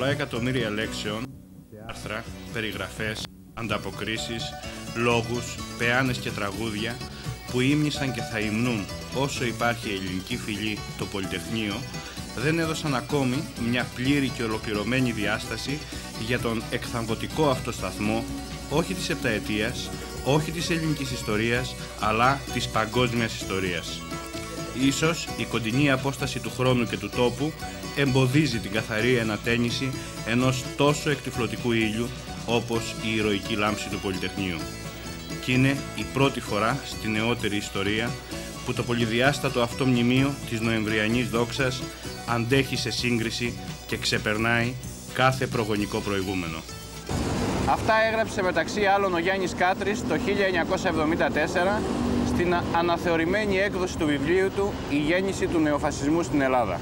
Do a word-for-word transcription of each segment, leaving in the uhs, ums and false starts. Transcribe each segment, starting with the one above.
πολλά εκατομμύρια λέξεων, άρθρα, περιγραφές, ανταποκρίσεις, λόγους, πεάνες και τραγούδια που ύμνησαν και θα υμνούν όσο υπάρχει ελληνική φυλή το Πολυτεχνείο, δεν έδωσαν ακόμη μια πλήρη και ολοκληρωμένη διάσταση για τον εκθαμβωτικό αυτό σταθμό, όχι της επταετίας, όχι της ελληνικής ιστορίας, αλλά της παγκόσμιας ιστορίας. Ίσως η κοντινή απόσταση του χρόνου και του τόπου εμποδίζει την καθαρή ενατένιση ενός τόσο εκτυφλωτικού ήλιου όπως η ηρωική λάμψη του Πολυτεχνείου. Και είναι η πρώτη φορά στη νεότερη ιστορία που το πολυδιάστατο αυτό μνημείο της νοεμβριανής δόξας αντέχει σε σύγκριση και ξεπερνάει κάθε προγονικό προηγούμενο. Αυτά έγραψε μεταξύ άλλων ο Γιάννης Κάτρης το χίλια εννιακόσια εβδομήντα τέσσερα στην αναθεωρημένη έκδοση του βιβλίου του «Η γέννηση του νεοφασισμού στην Ελλάδα».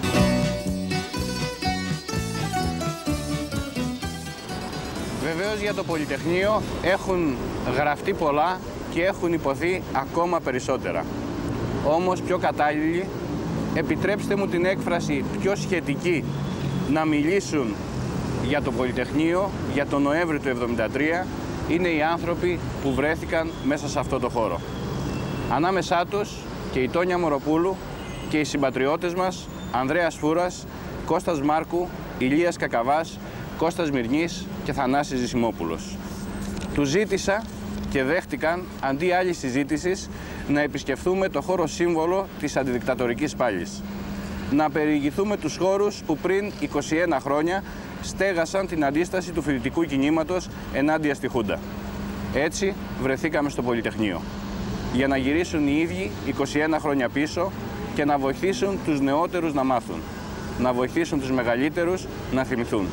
Βεβαίως για το Πολυτεχνείο έχουν γραφτεί πολλά και έχουν υποθεί ακόμα περισσότερα. Όμως πιο κατάλληλοι, επιτρέψτε μου την έκφραση πιο σχετική, να μιλήσουν για το Πολυτεχνείο, για τον Νοέμβρη του εβδομήντα τρία, είναι οι άνθρωποι που βρέθηκαν μέσα σε αυτό το χώρο. Ανάμεσά τους και η Τόνια Μοροπούλου και οι συμπατριώτες μας Ανδρέας Φούρας, Κώστας Μάρκου, Ηλίας Κακαβάς, Κώστας Μυρνής και Θανάσης Ζησιμόπουλος. Τους ζήτησα και δέχτηκαν, αντί άλλης συζήτησης, να επισκεφθούμε το χώρο σύμβολο της αντιδικτατορικής πάλης. Να περιηγηθούμε τους χώρους που πριν είκοσι ένα χρόνια στέγασαν την αντίσταση του φοιτητικού κινήματος ενάντια στη Χούντα. Έτσι βρεθήκαμε στο Πολυτεχνείο, για να γυρίσουν οι ίδιοι είκοσι ένα χρόνια πίσω και να βοηθήσουν τους νεότερους να μάθουν, να βοηθήσουν τους μεγαλύτερους να θυμηθούν.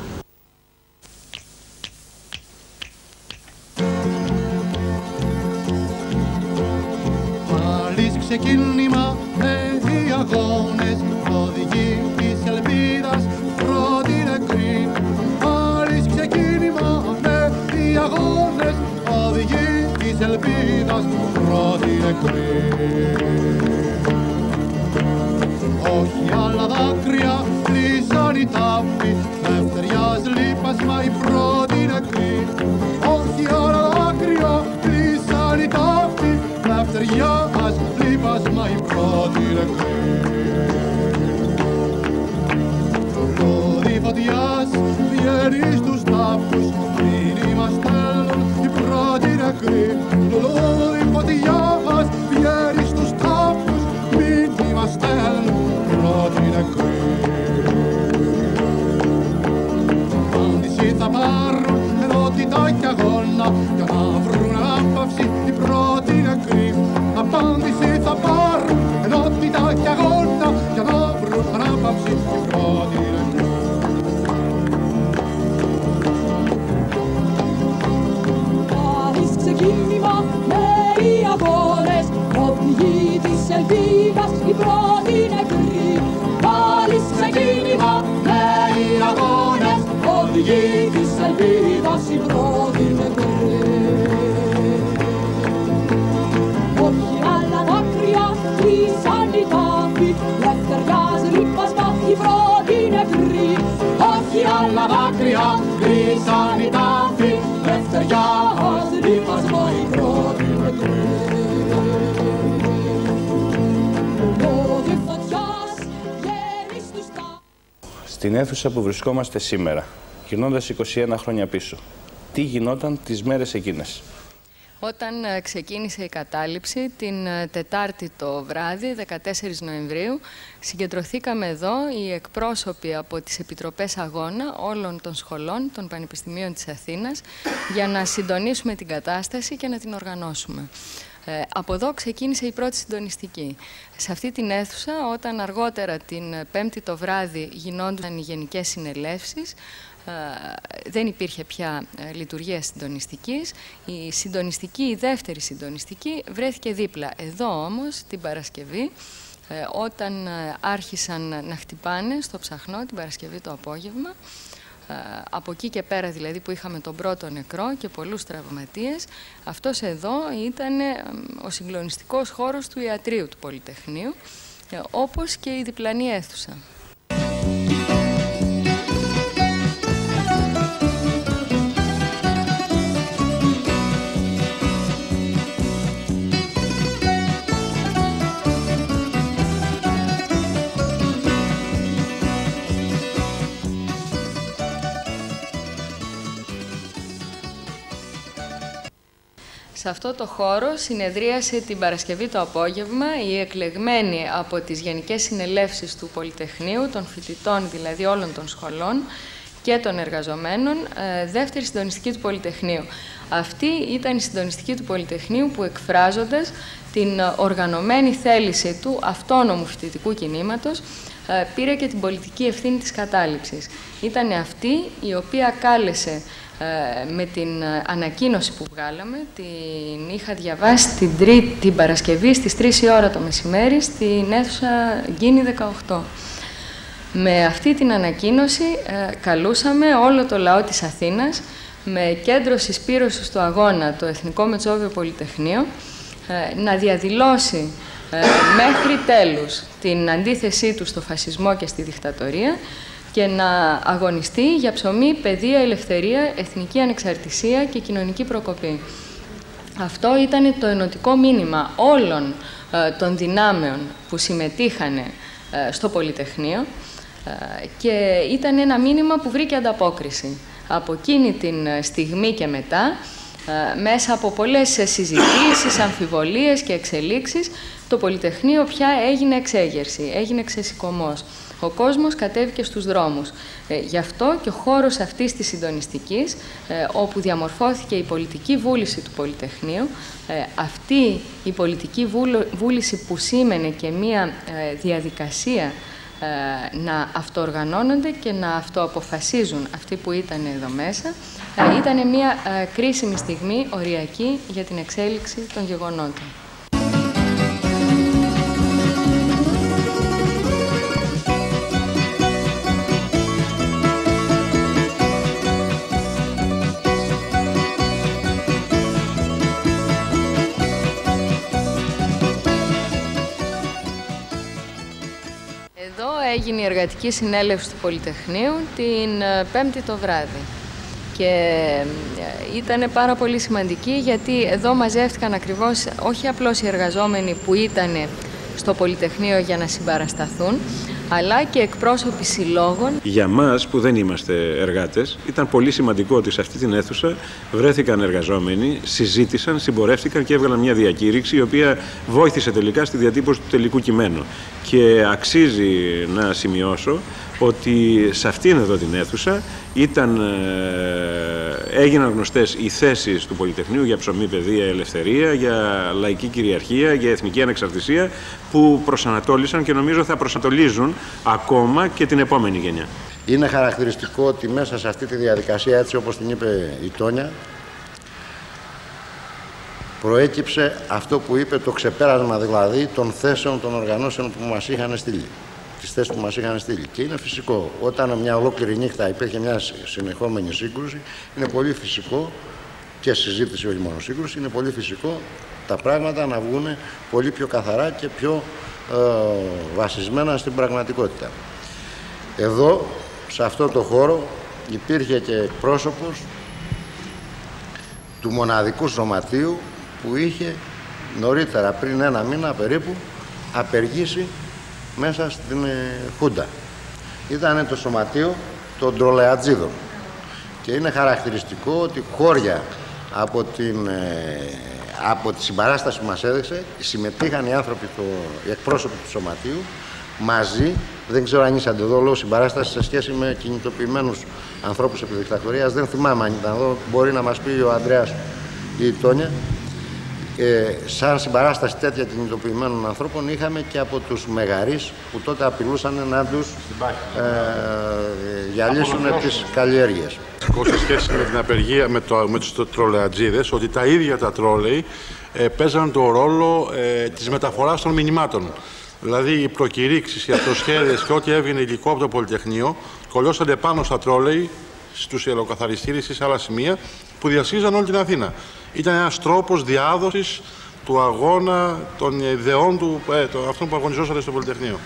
Πάλι ξεκίνημα με οι αγώνες, οδηγεί της ελπίδας πρώτη νεκρή. Πάλι ξεκίνημα με οι αγώνες, οδηγεί της ελπίδας πρώτη νεκρή. Όχι άλλα δάκρυα πλήσαν οι τάφοι, δευτεριάς λείπασμα η πρώτη νεκρή. Όχι άλλα δάκρυα πλήσαν οι τάφοι, δευτεριάς λείπασμα η πρώτη νεκρή. Λόδι φωτιάς βγαίνει στους τάφους, μήνυμα στέλνουν οι πρώτοι νεκροί. Λόδι φωτιάς βγαίνει στους τάφους, μήνυμα στέλνουν οι πρώτοι νεκροί. Απάντηση θα πάρουν ενότητα κι αγώνα, για να βρουν άμπαυση οι πρώτοι νεκροί. Απάντηση θα πάρουν ενότητα κι αγώνα, για να βρουν ανάπαυση οι πρώτοι νεκροί. Πάλι ξεκίνημα με οι αγώνες, οδηγεί της ελπίδας οι πρώτοι νεκροί. Πάλι ξεκίνημα με οι αγώνες, οδηγεί της ελπίδας οι πρώτοι νεκροί. Όχι άλλα δάκρυα κλείσαν οι τάφοι, λευτεριάς λείπασμα οι πρώτοι νεκροί. Όχι άλλα δάκρυα κλείσαν οι τάφοι, λευτεριάς λείπασμα οι πρώτοι νεκροί. Λόδι φωτιάς βγαίνει στους τάφους. Στην αίθουσα που βρισκόμαστε σήμερα, γυρνώντας είκοσι ένα χρόνια πίσω, τι γινόταν τις μέρες εκείνες? Όταν ξεκίνησε η κατάληψη, την Τετάρτη το βράδυ, δεκατέσσερις Νοεμβρίου, συγκεντρωθήκαμε εδώ οι εκπρόσωποι από τις Επιτροπές Αγώνα όλων των σχολών, των Πανεπιστημίων της Αθήνας, για να συντονίσουμε την κατάσταση και να την οργανώσουμε. Ε, από εδώ ξεκίνησε η πρώτη συντονιστική. Σε αυτή την αίθουσα, όταν αργότερα την Πέμπτη το βράδυ γινόντουσαν οι γενικές συνελεύσεις, δεν υπήρχε πια λειτουργία συντονιστικής. Η συντονιστική, η δεύτερη συντονιστική, βρέθηκε δίπλα. Εδώ όμως, την Παρασκευή, όταν άρχισαν να χτυπάνε στο Ψαχνό, την Παρασκευή το απόγευμα, από εκεί και πέρα δηλαδή που είχαμε τον πρώτο νεκρό και πολλούς τραυματίες, αυτός εδώ ήταν ο συγκλονιστικός χώρος του ιατρείου του Πολυτεχνείου, όπως και η διπλανή αίθουσα. Σε αυτό το χώρο συνεδρίασε την Παρασκευή το απόγευμα η εκλεγμένη από τις Γενικές Συνελεύσεις του Πολυτεχνείου, των φοιτητών δηλαδή όλων των σχολών και των εργαζομένων, δεύτερη συντονιστική του Πολυτεχνείου. Αυτή ήταν η συντονιστική του Πολυτεχνείου που, εκφράζοντας την οργανωμένη θέληση του αυτόνομου φοιτητικού κινήματος, πήρε και την πολιτική ευθύνη της κατάληψης. Ήταν αυτή η οποία κάλεσε με την ανακοίνωση που βγάλαμε, την είχα διαβάσει την, τρίτη, την Παρασκευή στις τρεις η ώρα το μεσημέρι στην αίθουσα Γκίνη δεκαοκτώ. Με αυτή την ανακοίνωση καλούσαμε όλο το λαό της Αθήνας, με κέντρο συσπήρωσης του αγώνα το Εθνικό Μετσόβιο Πολυτεχνείο, να διαδηλώσει μέχρι τέλους την αντίθεσή του στο φασισμό και στη δικτατορία και να αγωνιστεί για ψωμί, παιδεία, ελευθερία, εθνική ανεξαρτησία και κοινωνική προκοπή. Αυτό ήταν το ενωτικό μήνυμα όλων των δυνάμεων που συμμετείχαν στο Πολυτεχνείο και ήταν ένα μήνυμα που βρήκε ανταπόκριση. Από εκείνη την στιγμή και μετά, μέσα από πολλές συζητήσεις, αμφιβολίες και εξελίξεις, το Πολυτεχνείο πια έγινε εξέγερση, έγινε ξεσηκωμός. Ο κόσμος κατέβηκε στους δρόμους. Ε, γι' αυτό και ο χώρος αυτής της συντονιστικής, ε, όπου διαμορφώθηκε η πολιτική βούληση του Πολυτεχνείου, ε, αυτή η πολιτική βούληση που σήμαινε και μία ε, διαδικασία ε, να αυτοοργανώνονται και να αυτοαποφασίζουν αυτοί που ήταν εδώ μέσα, ε, ήταν μία ε, κρίσιμη στιγμή οριακή για την εξέλιξη των γεγονότων. Έγινε η εργατική συνέλευση του Πολυτεχνείου την Πέμπτη το βράδυ και ήταν πάρα πολύ σημαντική, γιατί εδώ μαζεύτηκαν ακριβώς όχι απλώς οι εργαζόμενοι που ήταν στο Πολυτεχνείο για να συμπαρασταθούν, αλλά και εκπρόσωποι συλλόγων. Για μας που δεν είμαστε εργάτες, ήταν πολύ σημαντικό ότι σε αυτή την αίθουσα βρέθηκαν εργαζόμενοι, συζήτησαν, συμπορεύτηκαν και έβγαλαν μια διακήρυξη η οποία βοήθησε τελικά στη διατύπωση του τελικού κειμένου. Και αξίζει να σημειώσω ότι σε αυτήν εδώ την αίθουσα ήταν, ε, έγιναν γνωστές οι θέσεις του Πολυτεχνείου για ψωμί, παιδεία, ελευθερία, για λαϊκή κυριαρχία, για εθνική ανεξαρτησία, που προσανατόλισαν και νομίζω θα προσανατολίζουν ακόμα και την επόμενη γενιά. Είναι χαρακτηριστικό ότι μέσα σε αυτή τη διαδικασία, έτσι όπως την είπε η Τόνια, προέκυψε αυτό που είπε, το ξεπέρασμα δηλαδή των θέσεων των οργανώσεων που μας είχαν στείλει. Τις θέσεις που μας είχαν στείλει. Και είναι φυσικό, όταν μια ολόκληρη νύχτα υπήρχε μια συνεχόμενη σύγκρουση, είναι πολύ φυσικό, και συζήτηση όχι μόνο σύγκρουση, είναι πολύ φυσικό τα πράγματα να βγουν πολύ πιο καθαρά και πιο ε, βασισμένα στην πραγματικότητα. Εδώ, σε αυτό το χώρο, υπήρχε και εκπρόσωπος του μοναδικού σωματείου που είχε νωρίτερα, πριν ένα μήνα περίπου, απεργήσει μέσα στην ε, Χούντα. Ήταν το σωματείο των τρολεατζίδων. Και είναι χαρακτηριστικό ότι χώρια από την, ε, από τη συμπαράσταση που μας έδειξε, συμμετείχαν οι άνθρωποι, το, οι εκπρόσωποι του σωματείου, μαζί, δεν ξέρω αν είσατε εδώ λόγω συμπαράσταση σε σχέση με κινητοποιημένους ανθρώπους επί δικτατορίας, δεν θυμάμαι αν ήταν εδώ, μπορεί να μας πει ο Ανδρέας ή η Τόνια. Ε, σαν συμπαράσταση τέτοια κινητοποιημένων ανθρώπων είχαμε και από τους μεγαρείς που τότε απειλούσαν να τους ε, διαλύσουν τις καλλιέργειες. Σε σχέση με την απεργία με, το, με τους τρολεατζίδες, ότι τα ίδια τα τρόλεϊ ε, παίζαν το ρόλο ε, της μεταφοράς των μηνυμάτων. Δηλαδή οι προκηρύξεις, οι αυτοσχέδιες και ό,τι έβγαινε υλικό από το Πολυτεχνείο κολλώσανε πάνω στα τρόλεϊ, στους ιεροκαθαριστήρες ή σε άλλα σημεία που διασχίζαν όλη την Αθήνα. Ήταν ένας τρόπος διάδοσης του αγώνα των ιδεών του, ε, το, αυτών που αγωνιζόσαν στο Πολυτεχνείο.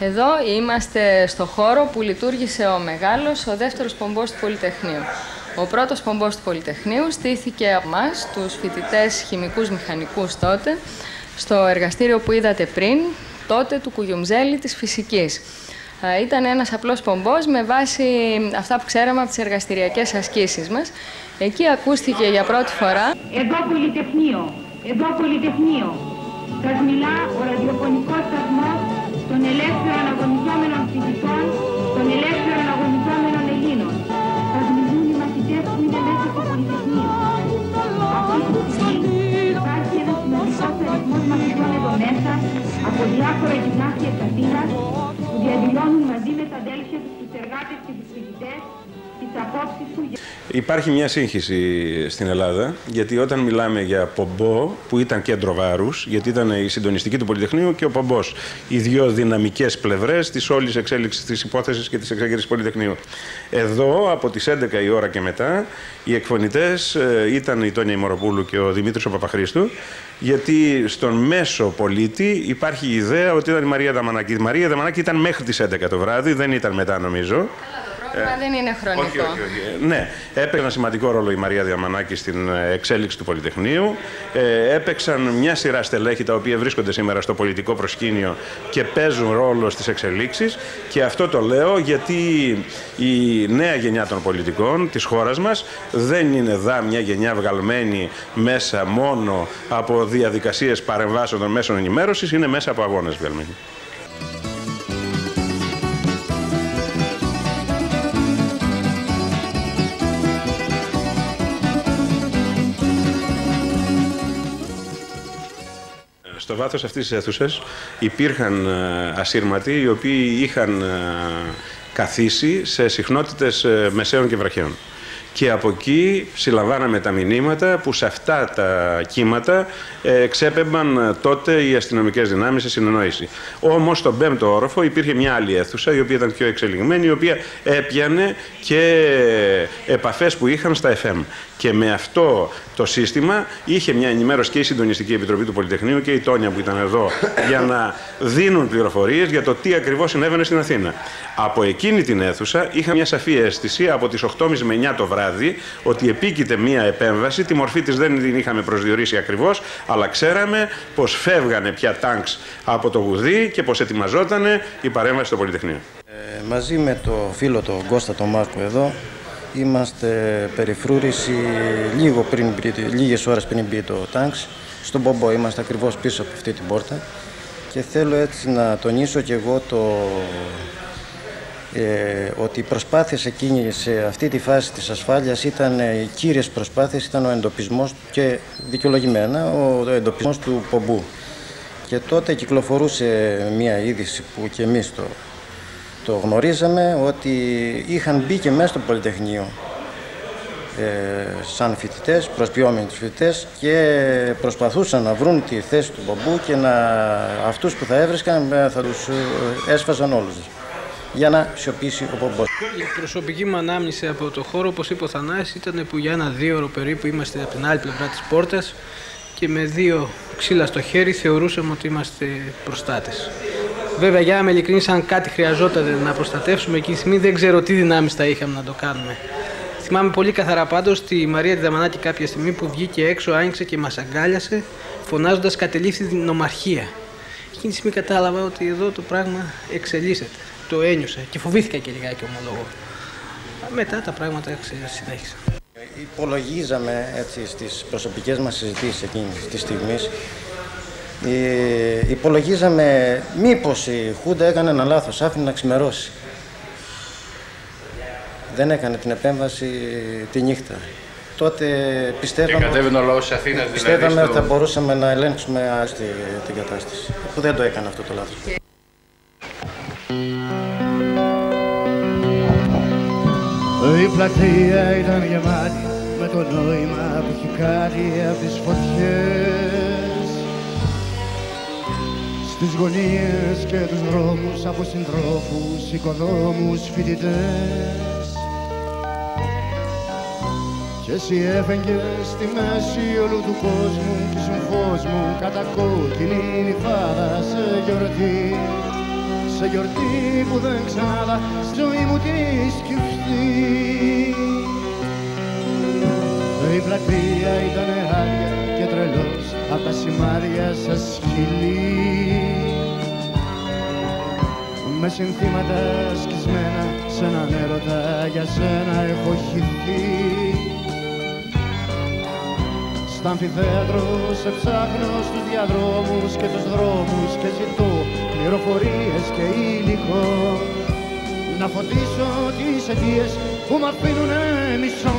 Εδώ είμαστε στο χώρο που λειτουργήσε ο μεγάλος, ο δεύτερος πομπός του Πολυτεχνείου. Ο πρώτος πομπός του Πολυτεχνείου στήθηκε από εμάς, τους φοιτητές χημικούς μηχανικούς τότε, στο εργαστήριο που είδατε πριν, τότε του Κουγιουμζέλη της φυσικής. Ήταν ένας απλός πομπός με βάση αυτά που ξέραμε από τις εργαστηριακές ασκήσεις μας. Εκεί ακούστηκε για πρώτη φορά. Εδώ Πολυτεχνείο, εδώ Πολυτεχνείο. Σας μιλά ο ραδιοφωνικός σταθμός των ελεύθερων αγωνιζόμενων φοιτητών, των ελεύθερων αγωνιζόμενων Ελλήνων. Σας μιλούν οι μαθητές που είναι μέσα στο Πολυτεχνείο. Αυτή τη στιγμή υπάρχει ένας σημαντικός αριθμός μαθητών εδώ μέσα, από διάφορα γυμνάσια της Αθήνας, που διαδηλώνουν μαζί με τα αδέλφια τους, τους εργάτες και τους φοιτητές, τις απόψεις του. Υπάρχει μια σύγχυση στην Ελλάδα, γιατί όταν μιλάμε για πομπό, που ήταν κέντρο βάρους, γιατί ήταν η συντονιστική του Πολυτεχνείου και ο πομπός, οι δύο δυναμικές πλευρές της όλης εξέλιξης της υπόθεσης και της εξέγερσης Πολυτεχνείου. Εδώ, από τις έντεκα η ώρα και μετά, οι εκφωνητές ήταν η Τόνια Ημωροπούλου και ο Δημήτρης ο Παπαχρήστου, γιατί στον μέσο πολίτη υπάρχει η ιδέα ότι ήταν η Μαρία Δαμανάκη. Η Μαρία Δαμανάκη ήταν μέχρι τις έντεκα το βράδυ, δεν ήταν μετά νομίζω. Μα δεν είναι χρονικό. Όχι, όχι, όχι. Ναι, έπαιξε ένα σημαντικό ρόλο η Μαρία Διαμανάκη στην εξέλιξη του Πολυτεχνείου. Ε, έπαιξαν μια σειρά στελέχη τα οποία βρίσκονται σήμερα στο πολιτικό προσκήνιο και παίζουν ρόλο στις εξελίξεις. Και αυτό το λέω γιατί η νέα γενιά των πολιτικών της χώρας μας δεν είναι δά μια γενιά βγαλμένη μέσα μόνο από διαδικασίες παρεμβάσεων των μέσων ενημέρωσης, είναι μέσα από αγώνες βγαλμένη. Στο βάθος αυτής της αίθουσας υπήρχαν ασύρματοι οι οποίοι είχαν καθίσει σε συχνότητες μεσαίων και βραχαίων. Και από εκεί συλλαμβάναμε τα μηνύματα που σε αυτά τα κύματα εξέπεμπαν τότε οι αστυνομικές δυνάμεις σε συνεννόηση. Όμως στον πέμπτο όροφο υπήρχε μια άλλη αίθουσα η οποία ήταν πιο εξελιγμένη, η οποία έπιανε και επαφές που είχαν στα εφ εμ. Και με αυτό το σύστημα είχε μια ενημέρωση και η Συντονιστική Επιτροπή του Πολυτεχνείου και η Τόνια που ήταν εδώ για να δίνουν πληροφορίες για το τι ακριβώς συνέβαινε στην Αθήνα. Από εκείνη την αίθουσα είχα μια σαφή αίσθηση από τις οκτώ και μισή με εννιά το βράδυ ότι επίκειται μια επέμβαση. Τη μορφή της δεν την είχαμε προσδιορίσει ακριβώς, αλλά ξέραμε πως φεύγανε πια τάγκς από το Γουδί και πως ετοιμαζότανε η παρέμβαση στο Πολυτεχνείο. Ε, μαζί με το φίλο τον Κώστα τον Μάρκο εδώ, είμαστε περιφρούρηση λίγο πριν, λίγες ώρες πριν μπει το τάγκς. Στον Πομπό είμαστε ακριβώς πίσω από αυτή την πόρτα και θέλω έτσι να τονίσω και εγώ το, ε, ότι οι προσπάθειες εκείνη σε αυτή τη φάση της ασφάλειας ήταν, οι κύριες προσπάθειες ήταν ο εντοπισμός και δικαιολογημένα ο εντοπισμός του Πομπού. Και τότε κυκλοφορούσε μια είδηση που και εμείς το Το γνωρίζαμε ότι είχαν μπει και μέσα στο Πολυτεχνείο ε, σαν φοιτητές, προσποιόμενοι τους φοιτητές και προσπαθούσαν να βρουν τη θέση του Πομπού και να, αυτούς που θα έβρισκαν θα τους έσφαζαν όλους για να σιωπήσει ο Πομπός. Η προσωπική μου ανάμνηση από το χώρο, όπως είπε ο Θανάσης, ήταν που για ένα δύο ώρο περίπου είμαστε από την άλλη πλευρά της πόρτας και με δύο ξύλα στο χέρι θεωρούσαμε ότι είμαστε προστάτες. Βέβαια, για να είμαι ειλικρινής, αν κάτι χρειαζόταν να προστατεύσουμε εκείνη τη στιγμή, δεν ξέρω τι δυνάμεις θα είχαμε να το κάνουμε. Θυμάμαι πολύ καθαρά πάντως τη Μαρία Δαμανάκη κάποια στιγμή που βγήκε έξω, άνοιξε και μας αγκάλιασε, φωνάζοντας «Κατελήφθη την νομαρχία». Εκείνη τη στιγμή κατάλαβα ότι εδώ το πράγμα εξελίσσεται. Το ένιωσα και φοβήθηκα και λιγάκι, ομολογώ. Μετά τα πράγματα συνέχισαν. Υπολογίζαμε έτσι στις προσωπικές μας συζητήσεις εκείνης της στιγμής. Ε, υπολογίζαμε μήπως η Χούντα έκανε ένα λάθος, άφηνε να ξημερώσει. Δεν έκανε την επέμβαση τη νύχτα. Τότε πιστεύαμε, και κατέβαινε ο λαός της Αθήνας, δηλαδή πιστεύαμε στο... ότι θα μπορούσαμε να ελέγξουμε άστη την κατάσταση. Που δεν το έκανε αυτό το λάθος. Η πλατεία ήταν γεμάτη με το νόημα που έχει κάτι από τις φωτιές. Στις γωνίες και τους δρόμους από συντρόφους, οικοδόμους, φοιτητές. Κι εσύ έφεγγες στη μέση όλου του κόσμου κι ήσουν φως μου κατά κόκκινη νυφάδα σε γιορτή. Σ' σε γιορτή που δεν ξανάδα στη ζωή μου τη σκυφτεί. Η πλατεία ήταν άδεια και τρελός απ' τα σημάδια σας σκυλί. Με συνθήματα σκισμένα σ' έναν έρωτα για σένα έχω χυθεί. Στα αμφιθέατρο σε ψάχνω στους διαδρόμους και τους δρόμους και ζητώ πληροφορίες και υλικό να φωτίσω τις αιτίες που μ' αφήνουνε μισό.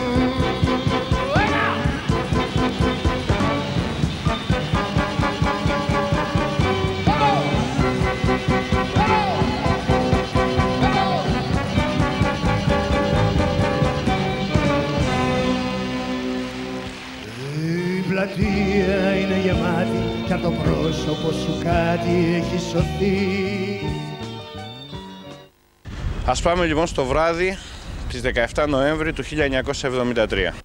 Η πλατεία είναι γεμάτη κι απ' το πρόσωπο σου κάτι έχει σωθεί. Ας πάμε λοιπόν στο βράδυ της δεκαεφτά Νοέμβρη του χίλια εννιακόσια εβδομήντα τρία.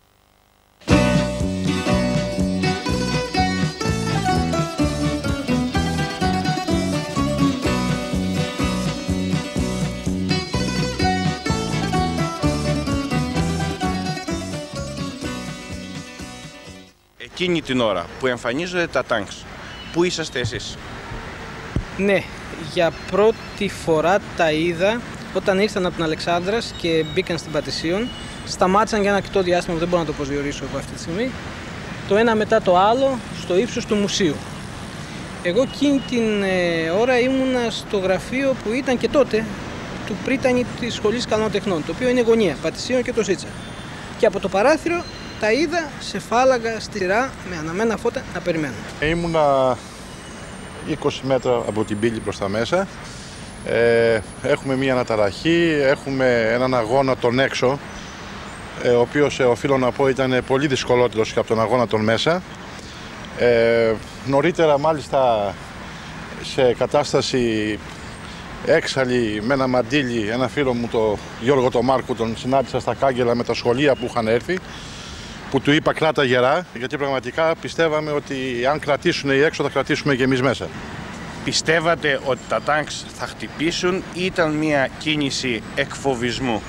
Εκείνη την ώρα που εμφανίζονται τα τάγκς, πού είσαστε εσείς? Ναι, για πρώτη φορά τα είδα όταν ήρθαν από την Αλεξάνδρας και μπήκαν στην Πατησίων. Σταμάτησαν για ένα κοιτό διάστημα που δεν μπορώ να το προσδιορίσω εγώ αυτή τη στιγμή. Το ένα μετά το άλλο στο ύψος του μουσείου. Εγώ εκείνη την ε, ώρα ήμουνα στο γραφείο που ήταν και τότε του πρίτανη της Σχολής Καλών Τεχνών, το οποίο είναι γωνία, Πατησίων και το Σίτσα. Και από το παράθυρο τα είδα σε φάλαγγα στη σειρά με αναμένα φώτα να περιμένουν. Ήμουνα είκοσι μέτρα από την πύλη προς τα μέσα. Ε, έχουμε μία αναταραχή, έχουμε έναν αγώνα τον έξω, ε, ο οποίος ε, οφείλω να πω ήταν πολύ δυσκολότερος και από τον αγώνα τον μέσα. Ε, νωρίτερα μάλιστα σε κατάσταση έξαλλη με ένα μαντίλι, ένα φίλο μου, το Γιώργο το Μάρκου, τον συνάντησα στα κάγκελα με τα σχολεία που είχαν έρθει, που του είπα κράτα γερά, γιατί πραγματικά πιστεύαμε ότι αν κρατήσουν οι έξω θα κρατήσουμε και εμείς μέσα. Πιστεύατε ότι τα τάγκς θα χτυπήσουν ή ήταν μια κίνηση εκφοβισμού?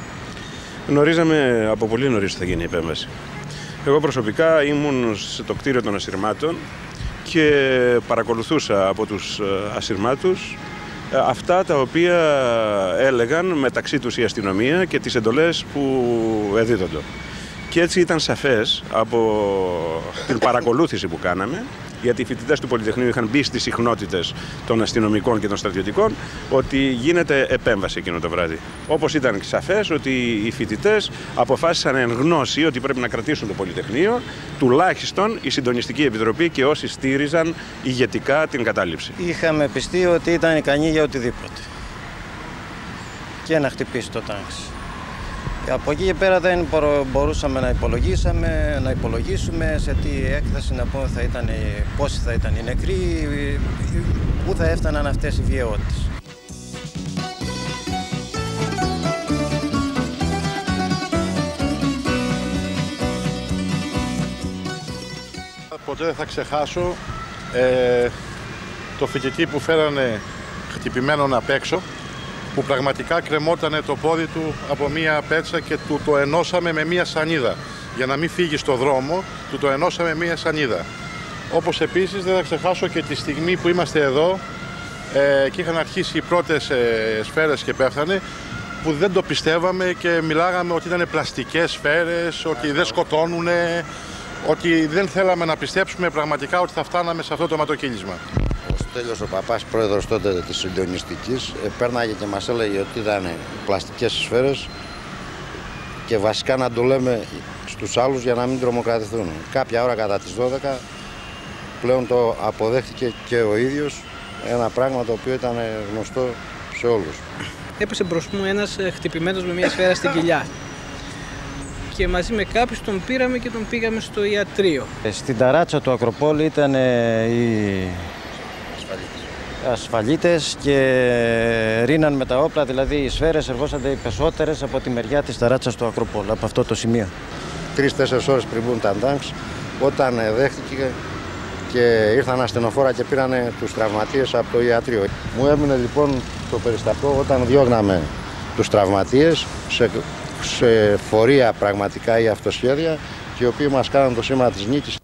Γνωρίζαμε από πολύ νωρίς ότι θα γίνει η επέμβαση. Εγώ προσωπικά ήμουν στο κτίριο των ασυρμάτων και παρακολουθούσα από τους ασυρμάτους αυτά τα οποία έλεγαν μεταξύ τους η αστυνομία και τις εντολές που εδίδονται. Και έτσι ήταν σαφές από την παρακολούθηση που κάναμε, γιατί οι φοιτητές του Πολυτεχνείου είχαν μπει στις συχνότητες των αστυνομικών και των στρατιωτικών, ότι γίνεται επέμβαση εκείνο το βράδυ. Όπως ήταν σαφές ότι οι φοιτητές αποφάσισαν εν γνώση ότι πρέπει να κρατήσουν το Πολυτεχνείο, τουλάχιστον η Συντονιστική Επιτροπή και όσοι στήριζαν ηγετικά την κατάληψη. Είχαμε πιστεί ότι ήταν ικανοί για οτιδήποτε και να χτυπήσει το τάγκς. Από εκεί και πέρα δεν μπορούσαμε να υπολογίσαμε, να υπολογίσουμε σε τι έκθεση να πούμε θα ήταν, πόσοι θα ήταν οι νεκροί, πού θα έφταναν αυτές οι βιαιότητες. Ποτέ δεν θα ξεχάσω ε, το φοιτητή που φέρανε χτυπημένον απ' έξω, που πραγματικά κρεμότανε το πόδι του από μία πέτσα και του το ενώσαμε με μία σανίδα. Για να μην φύγει στο δρόμο, του το ενώσαμε με μία σανίδα. Όπως επίσης δεν θα ξεχάσω και τη στιγμή που είμαστε εδώ ε, και είχαν αρχίσει οι πρώτες ε, σφαίρες και πέφτανε, που δεν το πιστεύαμε και μιλάγαμε ότι ήταν πλαστικές σφαίρες, ότι δεν σκοτώνουνε, ότι δεν θέλαμε να πιστέψουμε πραγματικά ότι θα φτάναμε σε αυτό το αιματοκύλισμα. Ο Στέλιος ο Παπάς, πρόεδρος τότε της Συντονιστικής, πέρναγε και μας έλεγε ότι ήταν πλαστικές σφαίρες και βασικά να το λέμε στους άλλους για να μην τρομοκρατηθούν. Κάποια ώρα κατά τις δώδεκα πλέον το αποδέχτηκε και ο ίδιος, ένα πράγμα το οποίο ήταν γνωστό σε όλους. Έπεσε μπρος μου ένας χτυπημένος με μια σφαίρα στην κοιλιά. Και μαζί με κάποιους τον πήραμε και τον πήγαμε στο ιατρείο. Στην ταράτσα του Ακροπόλη ήταν οι ασφαλίτες και ρίναν με τα όπλα, δηλαδή οι σφαίρες ερχόσανται οι περισσότερες από τη μεριά της ταράτσας του Ακροπόλη, από αυτό το σημείο. Τρεις-τέσσερις ώρες πριν μπουν τα τάγκς, όταν δέχτηκε και ήρθαν ασθενοφόρα και πήραν τους τραυματίες από το ιατρείο. Μου έμεινε λοιπόν το περιστατικό όταν διώγναμε τους τραυματίες σε, σε φορεία πραγματικά ή αυτοσχέδια και οι οποίοι μας κάναν το σήμα της νίκης.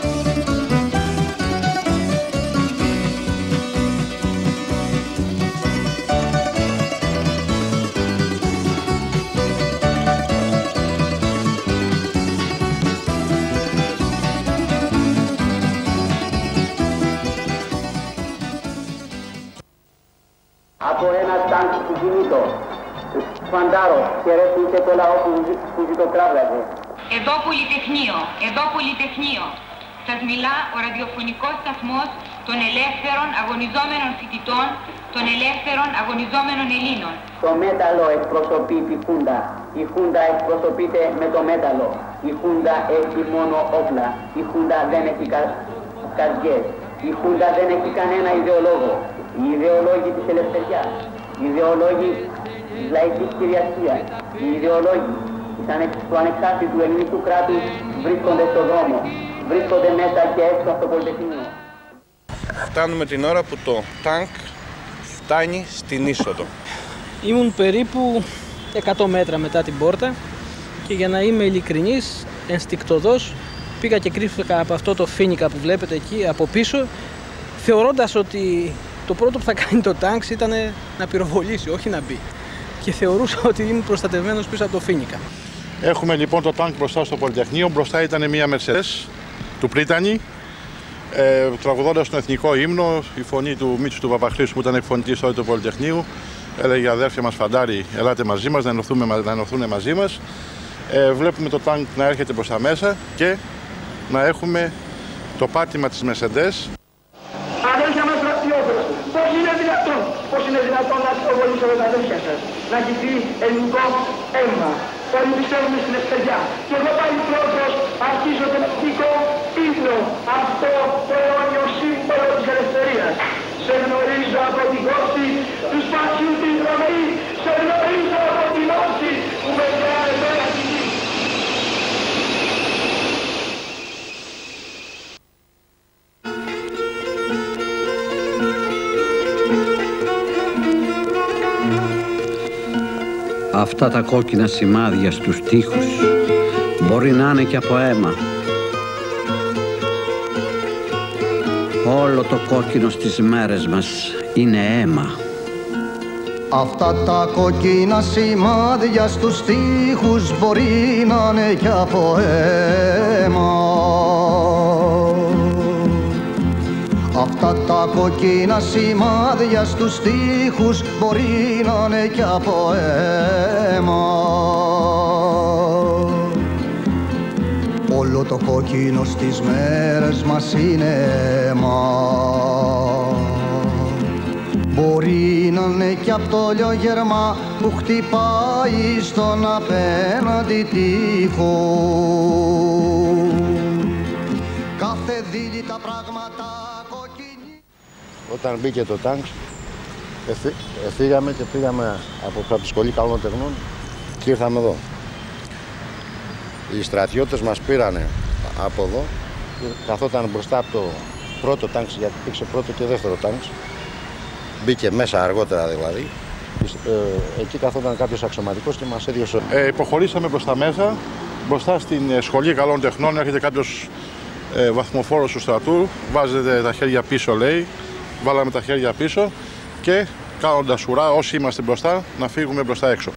Από ένα τάγκ του κινήτο, φαντάρο, χαιρετούσε το λαό που ζητοκράβγαζε. Εδώ Πολυτεχνείο, εδώ Πολυτεχνείο. Σας μιλά ο ραδιοφωνικός σταθμός των ελεύθερων αγωνιζόμενων φοιτητών, των ελεύθερων αγωνιζόμενων Ελλήνων. Το μέταλλο εκπροσωπεί τη Χούντα. Η Χούντα εκπροσωπείται με το μέταλλο. Η Χούντα έχει μόνο όπλα. Η Χούντα δεν έχει καρδιές. Η Χούντα δεν έχει κανένα ιδεολόγο. Οι ιδεολόγοι της ελευθεριάς, οι ιδεολόγοι της λαϊκής κυριαρχίας, οι ιδεολόγοι του ανεξάρτητου ελληνικού κράτους βρίσκονται στον δρόμο, βρίσκονται μέσα και έξω από το Πολυτεχνείο. Φτάνουμε την ώρα που το τάγκ φτάνει στην είσοδο. Ήμουν περίπου εκατό μέτρα μετά την πόρτα και για να είμαι ειλικρινής, ενστικτωδώς πήγα και κρύφτηκα από αυτό το φοίνικα που βλέπετε εκεί από πίσω, θεωρώντας ότι το πρώτο που θα κάνει το τάγκ ήταν να πυροβολήσει, όχι να μπει. Και θεωρούσα ότι ήμουν προστατευμένος πίσω από το φοίνικα. Έχουμε λοιπόν το τάγκ μπροστά στο Πολυτεχνείο. Μπροστά ήταν μια Mercedes του Πρίτανη, ε, τραγουδώντας τον εθνικό ύμνο. Η φωνή του Μίτσου του Παπαχρήστου που ήταν εκφωνητής τότε του Πολυτεχνείου έλεγε: αδέρφια μας φαντάρι, ελάτε μαζί μας, να ενωθούν μαζί μας. Ε, βλέπουμε το τάγκ να έρχεται προς τα μέσα και να έχουμε το πάτημα της Mercedes. Αδέρφια μας στρατιώτες, πώς είναι δυνατόν, πώς είναι δυνατόν να προβολήσετε τα αδέρφια σας, να χυθεί ελληνικό αίμα. Όλοι πιστεύουμε στην ελευθεριά. Και εγώ πάλι πρώτος αρχίζω τον εθνικό ύμνο, αυτό το αιώνιο σύμβολο της ελευθερίας. Σε γνωρίζω από την κόρση του σπασιού την δρομή, σε γνωρίζω από την όση που με κάνει πέρα στη γη. Αυτά τα κόκκινα σημάδια στους τοίχους μπορεί να είναι και από αίμα. Όλο το κόκκινο στις μέρες μας είναι αίμα. Αυτά τα κόκκινα σημάδια στους τοίχους μπορεί να είναι και από αίμα. Αυτά τα κόκκινα σημάδια στους τοίχους μπορεί να είναι και από αίμα. Όλο το κόκκινο στις μέρες μας είναι αίμα. Μπορεί να είναι και από το λιογερμά που χτυπάει στον απέναντι τοίχο. Κάθε δίλη τα πράγματα κοκκινή. Όταν μπήκε το τάγκ, εφή, εφήγαμε και πήγαμε από, από τη Σχολή Καλών Τεχνών και ήρθαμε εδώ. Οι στρατιώτες μας πήρανε από εδώ, καθόταν μπροστά από το πρώτο τάγκ, γιατί υπήρξε πρώτο και δεύτερο τάγκ. Μπήκε μέσα αργότερα δηλαδή. Ε, εκεί καθόταν κάποιος αξιωματικός και μας έδιωσε. Ε, υποχωρήσαμε προς τα μέσα, μπροστά στην Σχολή Καλών Τεχνών έρχεται κάποιος ε, βαθμοφόρος του στρατού, βάζετε τα χέρια πίσω λέει, βάλαμε τα χέρια πίσω και κάνοντας ουρά όσοι είμαστε μπροστά να φύγουμε μπροστά έξω.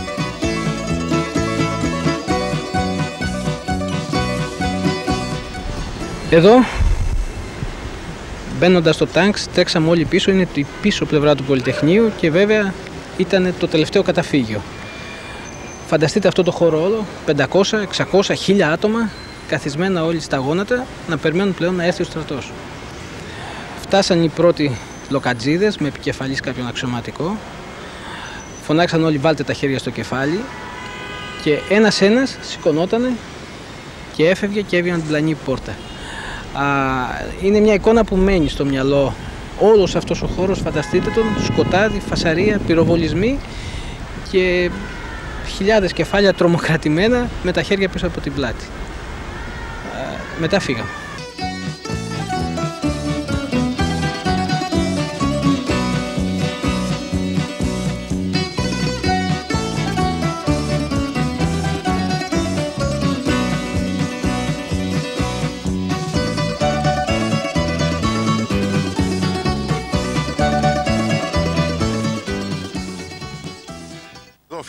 Εδώ, μπαίνοντας στο τάγκ, τρέξαμε όλοι πίσω, είναι η πίσω πλευρά του Πολυτεχνείου και βέβαια ήταν το τελευταίο καταφύγιο. Φανταστείτε αυτό το χώρο όλο, πεντακόσια, εξακόσια, χίλια άτομα, καθισμένα όλοι στα γόνατα, να περιμένουν πλέον να έρθει ο στρατός. Φτάσαν οι πρώτοι λοκατζίδες με επικεφαλής κάποιον αξιωματικό, φωνάξαν όλοι βάλτε τα χέρια στο κεφάλι και ένας ένας σηκωνότανε και έφευγε και έβγαινε την πλανή πόρτα. Α, είναι μια εικόνα που μένει στο μυαλό. Όλος αυτός ο χώρος, φανταστείτε τον, σκοτάδι, φασαρία, πυροβολισμοί και χιλιάδες κεφάλια τρομοκρατημένα με τα χέρια πίσω από την πλάτη. Α, μετά φύγαμε.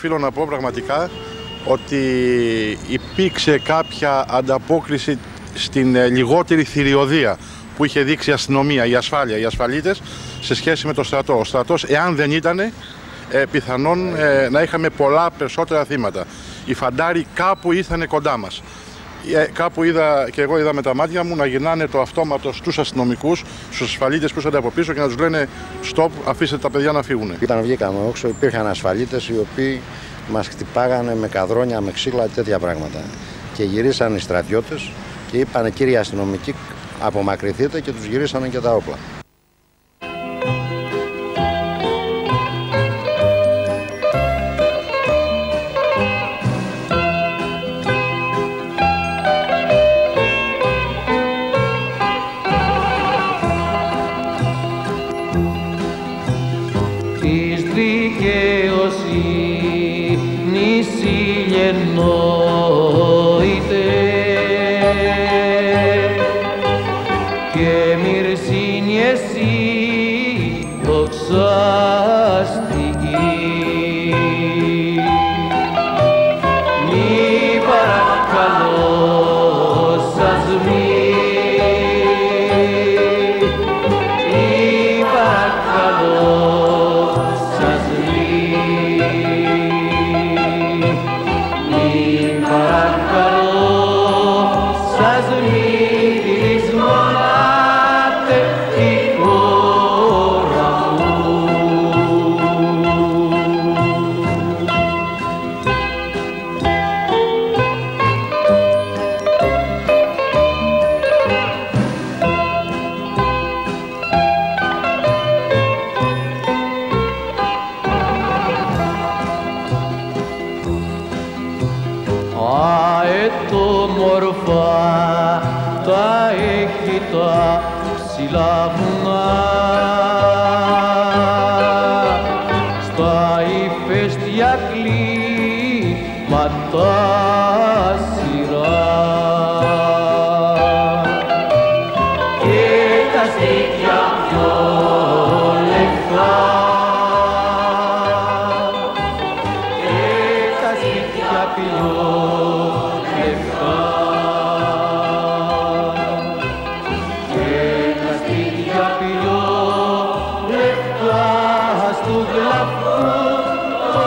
οφείλω να πω πραγματικά ότι υπήρξε κάποια ανταπόκριση στην λιγότερη θηριωδία που είχε δείξει η αστυνομία, η ασφάλεια, οι ασφαλίτες σε σχέση με το στρατό. Ο στρατός, εάν δεν ήταν, ε, πιθανόν ε, να είχαμε πολλά περισσότερα θύματα. Οι φαντάροι κάπου ήρθανε κοντά μας. Ε, κάπου είδα, και εγώ είδα με τα μάτια μου, να γυρνάνε το αυτόματο στους αστυνομικούς, στους ασφαλίτες που ήσαν από πίσω και να τους λένε «Stop, αφήστε τα παιδιά να φύγουν». Όταν βγήκαμε όξω υπήρχαν ασφαλίτες οι οποίοι μας χτυπάγανε με καδρόνια, με ξύλα, τέτοια πράγματα. Και γυρίσαν οι στρατιώτες και είπανε «Κύριοι αστυνομικοί, απομακρυνθείτε», και τους γυρίσανε και τα όπλα. Της δικαιοσύνης ηλιενόητε και μυρσίνη εσύ δοξαστική. Μη παρακαλώ σας μη, μη παρακαλώ σας μη, μη παρακαλώ σας μη λησμονάτε τη χώρα μου. Αετόμορφα τα έχει τα ψηλά βουνά, στα ηφαίστεια κλίματα σειρά και τα στήθια πιο λεπτά, και τα στήθια πιο λεπτά, και τα στήθια πιο λεπτά στου γλαφού το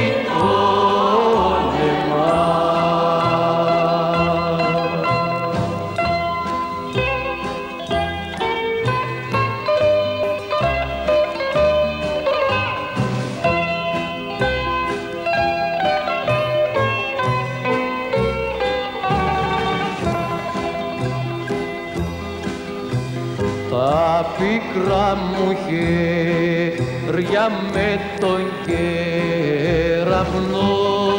γειτόνεμα. Τα πίκρα μου χέρια με τον κεραυνό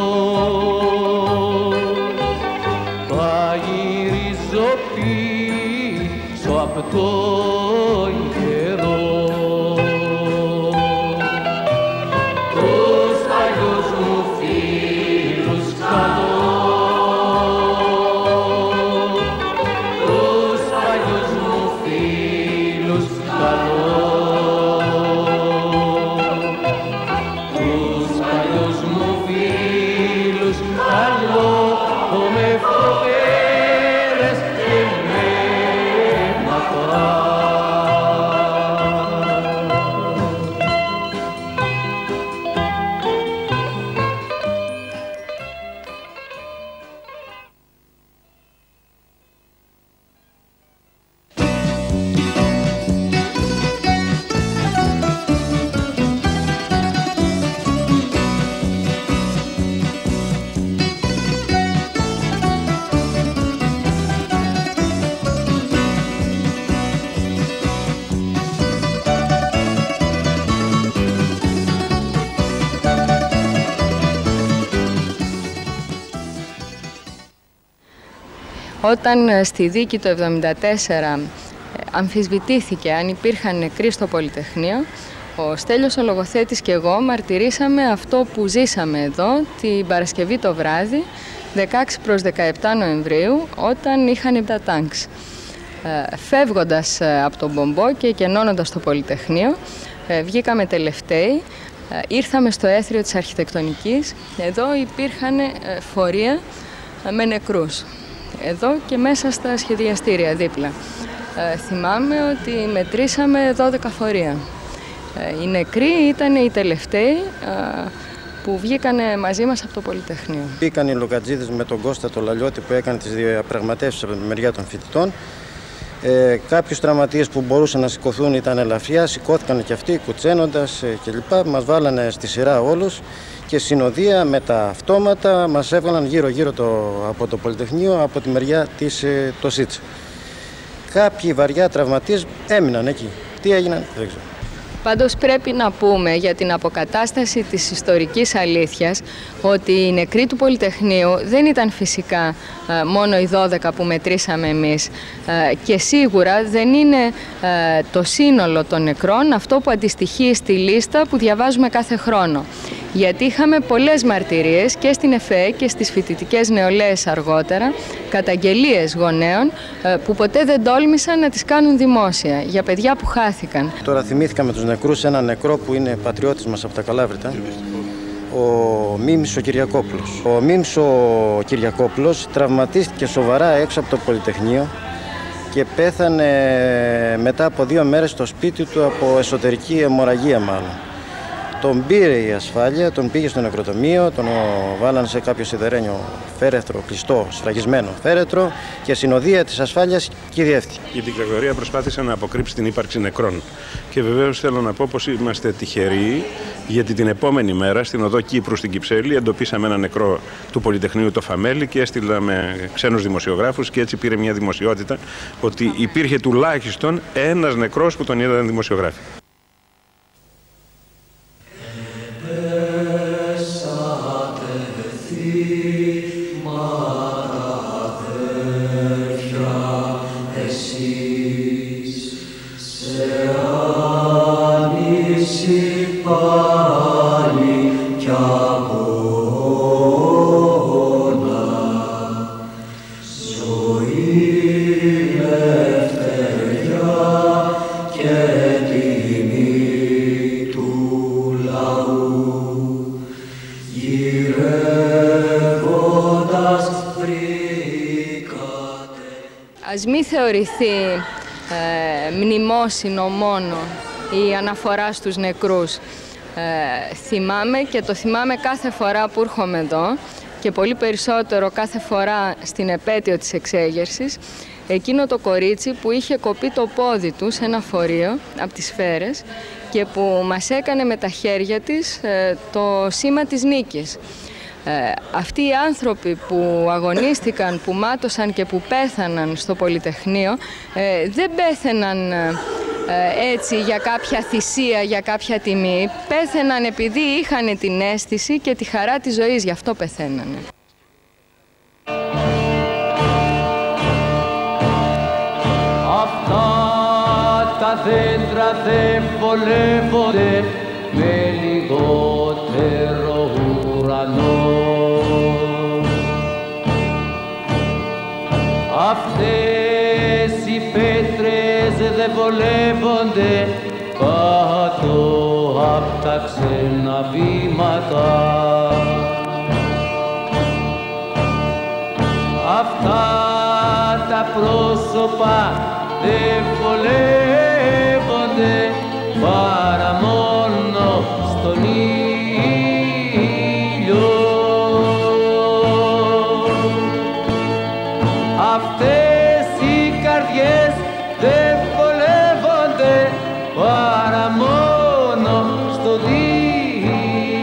τα γυρίζω πίσω απ' τον καιρό. Τους παλιούς μου φίλους καλώ, τους παλιούς μου φίλους καλώ, τους παλιούς μου φίλους καλώ, με φοβέρες και με μακρά. Όταν στη δίκη το εβδομήντα τέσσερα αμφισβητήθηκε αν υπήρχαν νεκροί στο Πολυτεχνείο, ο Στέλιος ο λογοθέτης και εγώ μαρτυρήσαμε αυτό που ζήσαμε εδώ την Παρασκευή το βράδυ, δεκαέξι προς δεκαεπτά Νοεμβρίου, όταν είχαν τα τάγκς. Φεύγοντας από τον Πομπό και κενώνοντας το Πολυτεχνείο, βγήκαμε τελευταίοι Ήρθαμε στο έθριο της αρχιτεκτονικής. Εδώ υπήρχαν φορεία με νεκρούς. Εδώ και μέσα στα σχεδιαστήρια δίπλα. Θυμάμαι ότι μετρήσαμε δώδεκα φορεία. Οι νεκροί ήταν οι τελευταίοι που βγήκανε μαζί μας από το Πολυτεχνείο. Μπήκαν οι Λοκατζίδες με τον Κώστα το Λαλιώτη που έκανε τις διαπραγματεύσεις από τη μεριά των φοιτητών. Ε, κάποιους τραυματίες που μπορούσαν να σηκωθούν ήταν ελαφριά, σηκώθηκαν και αυτοί κουτσένοντας ε, κλπ. Μας βάλανε στη σειρά όλους και συνοδεία με τα αυτόματα μας έβγαλαν γύρω-γύρω το, από το Πολυτεχνείο από τη μεριά της ε, το ΣΥΤΣ. Κάποιοι βαριά τραυματίες έμειναν εκεί. Τι έγιναν, δεν ξέρω. Πάντως πρέπει να πούμε για την αποκατάσταση της ιστορικής αλήθειας ότι οι νεκροί του Πολυτεχνείου δεν ήταν φυσικά μόνο οι δώδεκα που μετρήσαμε εμείς και σίγουρα δεν είναι το σύνολο των νεκρών αυτό που αντιστοιχεί στη λίστα που διαβάζουμε κάθε χρόνο. Γιατί είχαμε πολλές μαρτυρίες και στην ΕΦΕ και στις φοιτητικές νεολαίες αργότερα, καταγγελίες γονέων που ποτέ δεν τόλμησαν να τις κάνουν δημόσια για παιδιά που χάθηκαν. Τώρα θυμήθηκα με τους νεκρούς ένα νεκρό που είναι πατριώτης μας από τα Καλάβρητα, ο Μίμης ο Κυριακόπουλος. Ο Μίμης ο Κυριακόπουλος τραυματίστηκε σοβαρά έξω από το Πολυτεχνείο και πέθανε μετά από δύο μέρες στο σπίτι του από εσωτερική αιμορραγία μάλλον. Τον πήρε η ασφάλεια, τον πήγε στο νεκροτομείο, τον βάλανε σε κάποιο σιδερένιο φέρετρο, κλειστό, σφραγισμένο φέρετρο και συνοδεία της ασφάλειας κυριεύτηκε. Η δικτατορία προσπάθησε να αποκρύψει την ύπαρξη νεκρών. Και βεβαίως θέλω να πω πως είμαστε τυχεροί, γιατί την επόμενη μέρα στην οδό Κύπρου στην Κυψέλη εντοπίσαμε ένα νεκρό του Πολυτεχνείου το Φαμέλη και έστειλαμε ξένους δημοσιογράφους και έτσι πήρε μια δημοσιότητα ότι υπήρχε τουλάχιστον ένας νεκρός που τον είδαν δημοσιογράφοι. Ας μη θεωρηθεί ε, μνημόσυνο μόνο η αναφορά στους νεκρούς. Ε, θυμάμαι και το θυμάμαι κάθε φορά που έρχομαι εδώ και πολύ περισσότερο κάθε φορά στην επέτειο της εξέγερσης, εκείνο το κορίτσι που είχε κοπεί το πόδι του σε ένα φορείο από τις σφαίρες και που μας έκανε με τα χέρια της ε, το σήμα της νίκης. Ε, αυτοί οι άνθρωποι που αγωνίστηκαν, που μάτωσαν και που πέθαναν στο Πολυτεχνείο ε, δεν πέθαιναν ε, έτσι για κάποια θυσία, για κάποια τιμή. Πέθαιναν επειδή είχαν την αίσθηση και τη χαρά της ζωής, γι' αυτό πεθαίνανε. Αυτά τα δέντρα δεν βολεύονται με λιγότερο ουρανό. Αυτές οι πέτρες δεν βολεύονται κάτω απ' τα ξένα βήματα. Αυτά τα πρόσωπα δεν βολεύονται παρά μόνο στον ήλιο. Αυτές οι καρδιές δεν βολεύονται παρά μόνο στο δίκιο.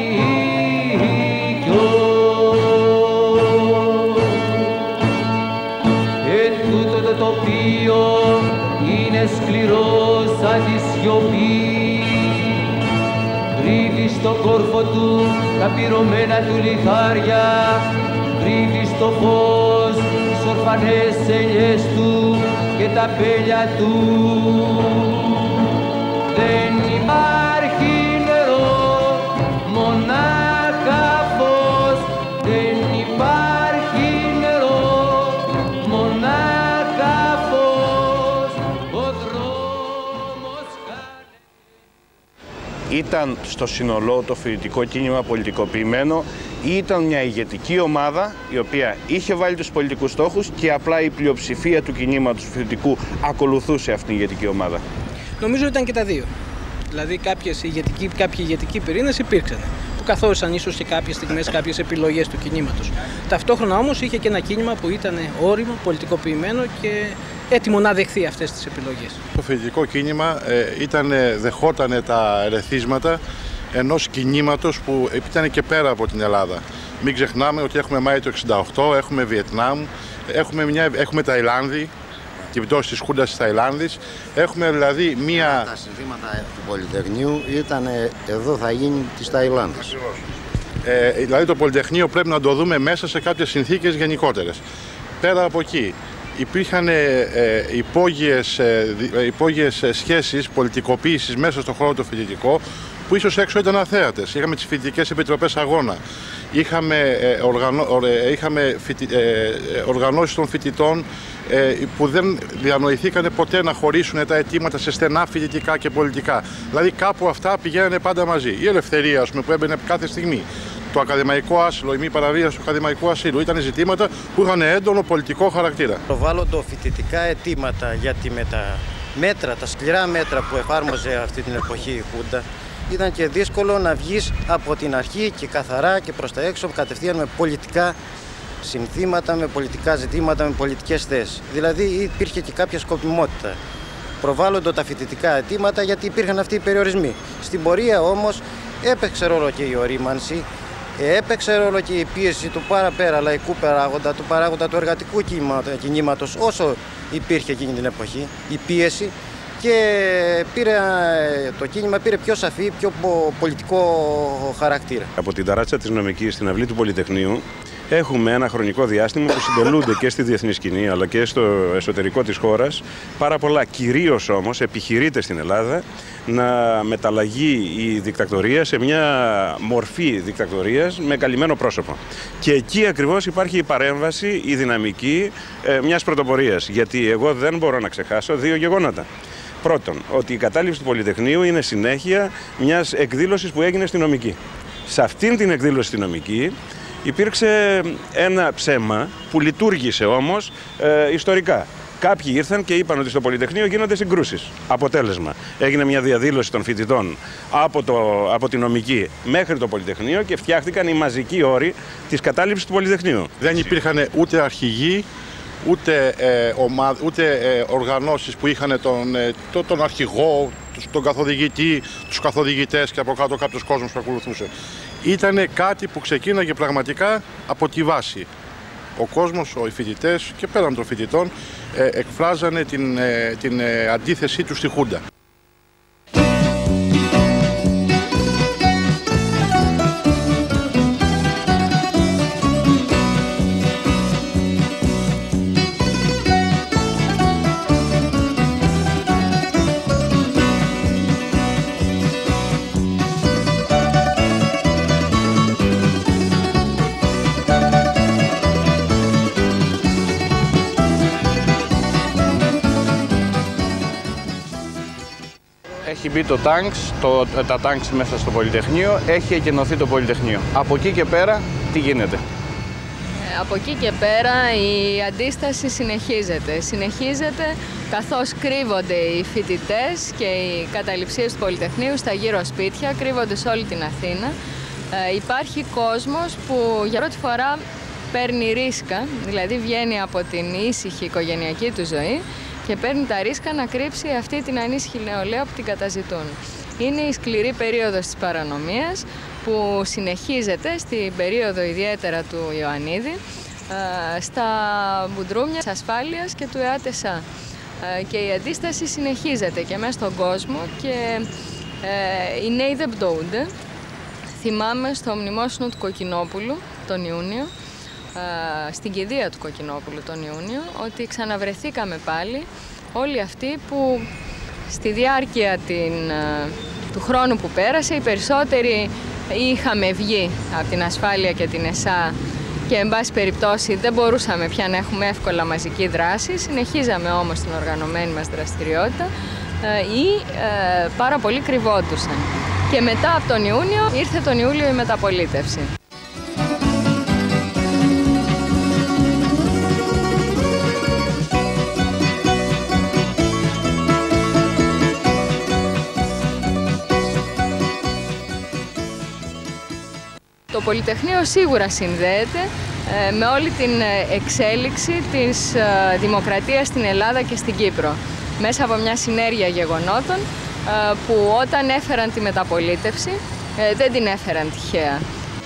Και τούτο το τοπίο είναι σκληρό σαν τη σιωπή. Κρύβει στο κόρφο του τα πυρωμένα του λιθάρια, κρύβει στο φως τις ορφανές ελιές του και τα πέλια του. Δεν υπάρχει νερό, μονάχα φως. Δεν υπάρχει νερό, μονάχα φως. Ο δρόμος... Ήταν στο σύνολό το φοιτητικό κίνημα πολιτικοποιημένο ή ήταν μια ηγετική ομάδα η οποία είχε βάλει τους πολιτικούς στόχους και απλά η πλειοψηφία του κινήματος φοιτητικού ακολουθούσε αυτήν την ηγετική ομάδα? Νομίζω ήταν και τα δύο. Δηλαδή κάποιες ηγετικοί, κάποιοι ηγετικοί πυρήνες υπήρξαν, που καθόρισαν ίσως σε κάποιες στιγμές κάποιες επιλογές του κινήματος. Ταυτόχρονα όμως είχε και ένα κίνημα που ήταν όριμο, πολιτικοποιημένο και έτοιμο να δεχθεί αυτές τις επιλογές. Το φοιτητικό κίνημα ε, ήταν, δεχότανε τα ερεθίσματα ενός κινήματος που ήταν και πέρα από την Ελλάδα. Μην ξεχνάμε ότι έχουμε Μάη του εξήντα οκτώ, έχουμε Βιετνάμ, έχουμε, μια, έχουμε Ταϊλάνδη, την πτώση της Χούντας της Ταϊλάνδης. Έχουμε δηλαδή μία... Τα συνθήματα του Πολυτεχνείου ήταν εδώ θα γίνει της Ταϊλάνδης. Ε, δηλαδή το Πολυτεχνείο πρέπει να το δούμε μέσα σε κάποιες συνθήκες γενικότερες. Πέρα από εκεί υπήρχαν ε, υπόγειες, ε, υπόγειες σχέσεις πολιτικοποίησης μέσα στον χώρο το φοιτητικό που ίσως έξω ήταν αθέατες. Είχαμε τις φοιτητικές επιτροπές αγώνα. Είχαμε, ε, οργανώ, ε, είχαμε φοιτι, ε, οργανώσεις των φοιτητών ε, που δεν διανοηθήκανε ποτέ να χωρίσουν τα αιτήματα σε στενά φοιτητικά και πολιτικά. Δηλαδή κάπου αυτά πηγαίνανε πάντα μαζί. Η ελευθερία, ας πούμε, που έμπαινε κάθε στιγμή. Το ακαδημαϊκό άσυλο, η μη παραβίαση του ακαδημαϊκού ασύλου ήταν ζητήματα που είχαν έντονο πολιτικό χαρακτήρα. Προβάλλονται φοιτητικά αιτήματα γιατί με τα μέτρα, τα σκληρά μέτρα που εφάρμοζε αυτή την εποχή η Χούντα, ήταν και δύσκολο να βγεις από την αρχή και καθαρά και προς τα έξω κατευθείαν με πολιτικά συνθήματα, με πολιτικά ζητήματα, με πολιτικές θέσεις. Δηλαδή υπήρχε και κάποια σκοπιμότητα. Προβάλλονται τα φοιτητικά αιτήματα γιατί υπήρχαν αυτοί οι περιορισμοί. Στην πορεία όμως έπαιξε ρόλο και η ορίμανση, έπαιξε ρόλο και η πίεση του παραπέρα λαϊκού παράγοντα, του παράγοντα του εργατικού κινήματος όσο υπήρχε εκείνη την εποχή, η πίεση. Και πήρε, το κίνημα πήρε πιο σαφή, πιο πολιτικό χαρακτήρα. Από την ταράτσα της νομικής στην αυλή του Πολυτεχνείου έχουμε ένα χρονικό διάστημα που συντελούνται και στη διεθνή σκηνή αλλά και στο εσωτερικό της χώρας πάρα πολλά. Κυρίως όμως επιχειρείται στην Ελλάδα να μεταλλαγεί η δικτατορία σε μια μορφή δικτατορίας με καλυμμένο πρόσωπο. Και εκεί ακριβώς υπάρχει η παρέμβαση, η δυναμική ε, μιας πρωτοπορίας. Γιατί εγώ δεν μπορώ να ξεχάσω δύο γεγονότα. Πρώτον, ότι η κατάληψη του Πολυτεχνείου είναι συνέχεια μιας εκδήλωσης που έγινε στη νομική. Σε αυτήν την εκδήλωση στη νομική υπήρξε ένα ψέμα που λειτουργήσε όμως ε, ιστορικά. Κάποιοι ήρθαν και είπαν ότι στο Πολυτεχνείο γίνονται συγκρούσεις. Αποτέλεσμα, έγινε μια διαδήλωση των φοιτητών από, το, από τη νομική μέχρι το Πολυτεχνείο και φτιάχτηκαν οι μαζικοί όροι της κατάληψης του Πολυτεχνείου. Δεν υπήρχαν ούτε αρχηγοί, ούτε, ε, ομα, ούτε ε, οργανώσεις που είχαν τον, ε, το, τον αρχηγό, τον καθοδηγητή, τους καθοδηγητές και από κάτω κάποιος κόσμος που ακολουθούσε. Ήτανε κάτι που ξεκίναγε πραγματικά από τη βάση. Ο κόσμος, οι φοιτητές και πέραν των φοιτητών ε, εκφράζανε την, ε, την ε, αντίθεσή τους στη Χούντα. Έχει μπει το τάγκς, το, τα τάγκς μέσα στο Πολυτεχνείο, έχει εκενωθεί το Πολυτεχνείο. Από εκεί και πέρα, τι γίνεται? Ε, από εκεί και πέρα η αντίσταση συνεχίζεται. Συνεχίζεται καθώς κρύβονται οι φοιτητές και οι καταληψίες του Πολυτεχνείου στα γύρω σπίτια, κρύβονται σε όλη την Αθήνα. Ε, υπάρχει κόσμος που για πρώτη φορά παίρνει ρίσκα, δηλαδή βγαίνει από την ήσυχη οικογενειακή του ζωή και παίρνει τα ρίσκα να κρύψει αυτή την ανήσυχη νεολαία που την καταζητούν. Είναι η σκληρή περίοδος της παρανομίας που συνεχίζεται στην περίοδο ιδιαίτερα του Ιωαννίδη στα μπουντρούμια της ασφάλειας και του ΕΑΤΕΣΑ. Και η αντίσταση συνεχίζεται και μέσα στον κόσμο και οι νέοι δεν πτωούνται. Θυμάμαι στο μνημόσυνο του Κοκκινόπουλου τον Ιούνιο, στην κηδεία του Κοκκινόπουλου τον Ιούνιο, ότι ξαναβρεθήκαμε πάλι όλοι αυτοί που στη διάρκεια την, του χρόνου που πέρασε οι περισσότεροι είχαμε βγει από την ασφάλεια και την ΕΣΑ και εν πάση περιπτώσει δεν μπορούσαμε πια να έχουμε εύκολα μαζική δράση, συνεχίζαμε όμως την οργανωμένη μας δραστηριότητα ή ε, πάρα πολλοί κρυβόντουσαν. Και μετά από τον Ιούνιο ήρθε τον Ιούλιο η μεταπολίτευση. Το Πολυτεχνείο σίγουρα συνδέεται ε, με όλη την εξέλιξη της ε, δημοκρατίας στην Ελλάδα και στην Κύπρο. Μέσα από μια συνέργεια γεγονότων ε, που όταν έφεραν τη μεταπολίτευση ε, δεν την έφεραν τυχαία.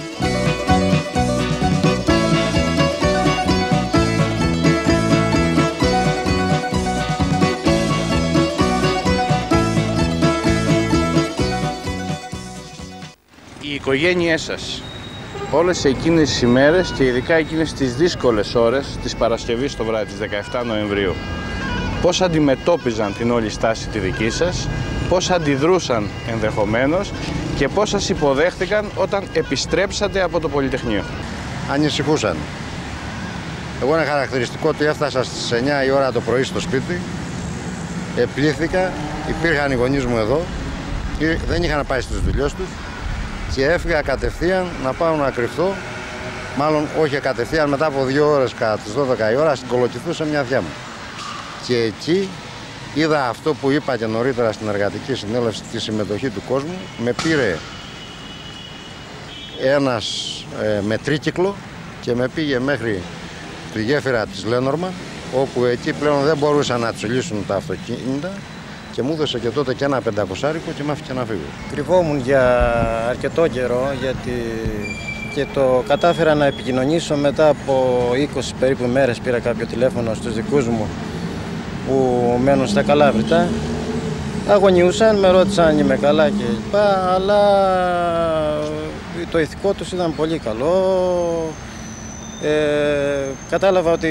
Οι οικογένειές σας όλες εκείνες τις ημέρες και ειδικά εκείνες τις δύσκολες ώρες της Παρασκευής το βράδυ της δεκαεφτά Νοεμβρίου, πώς αντιμετώπιζαν την όλη στάση τη δική σας, πώς αντιδρούσαν ενδεχομένως και πώς σας υποδέχτηκαν όταν επιστρέψατε από το Πολυτεχνείο? Ανησυχούσαν. Εγώ είναι χαρακτηριστικό ότι έφτασα στις εννιά η ώρα το πρωί στο σπίτι, επλήθηκα, υπήρχαν οι γονείς μου εδώ, δεν είχαν πάει στις δουλειές τους και έφυγα κατευθείαν να πάω να κρυφτώ, μάλλον όχι κατευθείαν, μετά από δύο ώρες κατά τις δώδεκα η ώρα συγκολοκυθούσα μια θεία μου. Και εκεί είδα αυτό που είπα και νωρίτερα στην εργατική συνέλευση, τη συμμετοχή του κόσμου. Με πήρε ένας ε, με τρίκυκλο και με πήγε μέχρι τη γέφυρα της Λένορμα, όπου εκεί πλέον δεν μπορούσαν να τσουλήσουν τα αυτοκίνητα και μου έδωσε και τότε και ένα πεντακοσάρικο και μ' άφηκε να φύγω. Κρυβόμουν για αρκετό καιρό, γιατί και το κατάφερα να επικοινωνήσω μετά από είκοσι περίπου μέρες. Πήρα κάποιο τηλέφωνο στους δικούς μου που μένουν στα Καλάβρητα. Αγωνιούσαν, με ρώτησαν αν είμαι καλά και λοιπά, αλλά το ηθικό τους ήταν πολύ καλό. Ε, κατάλαβα ότι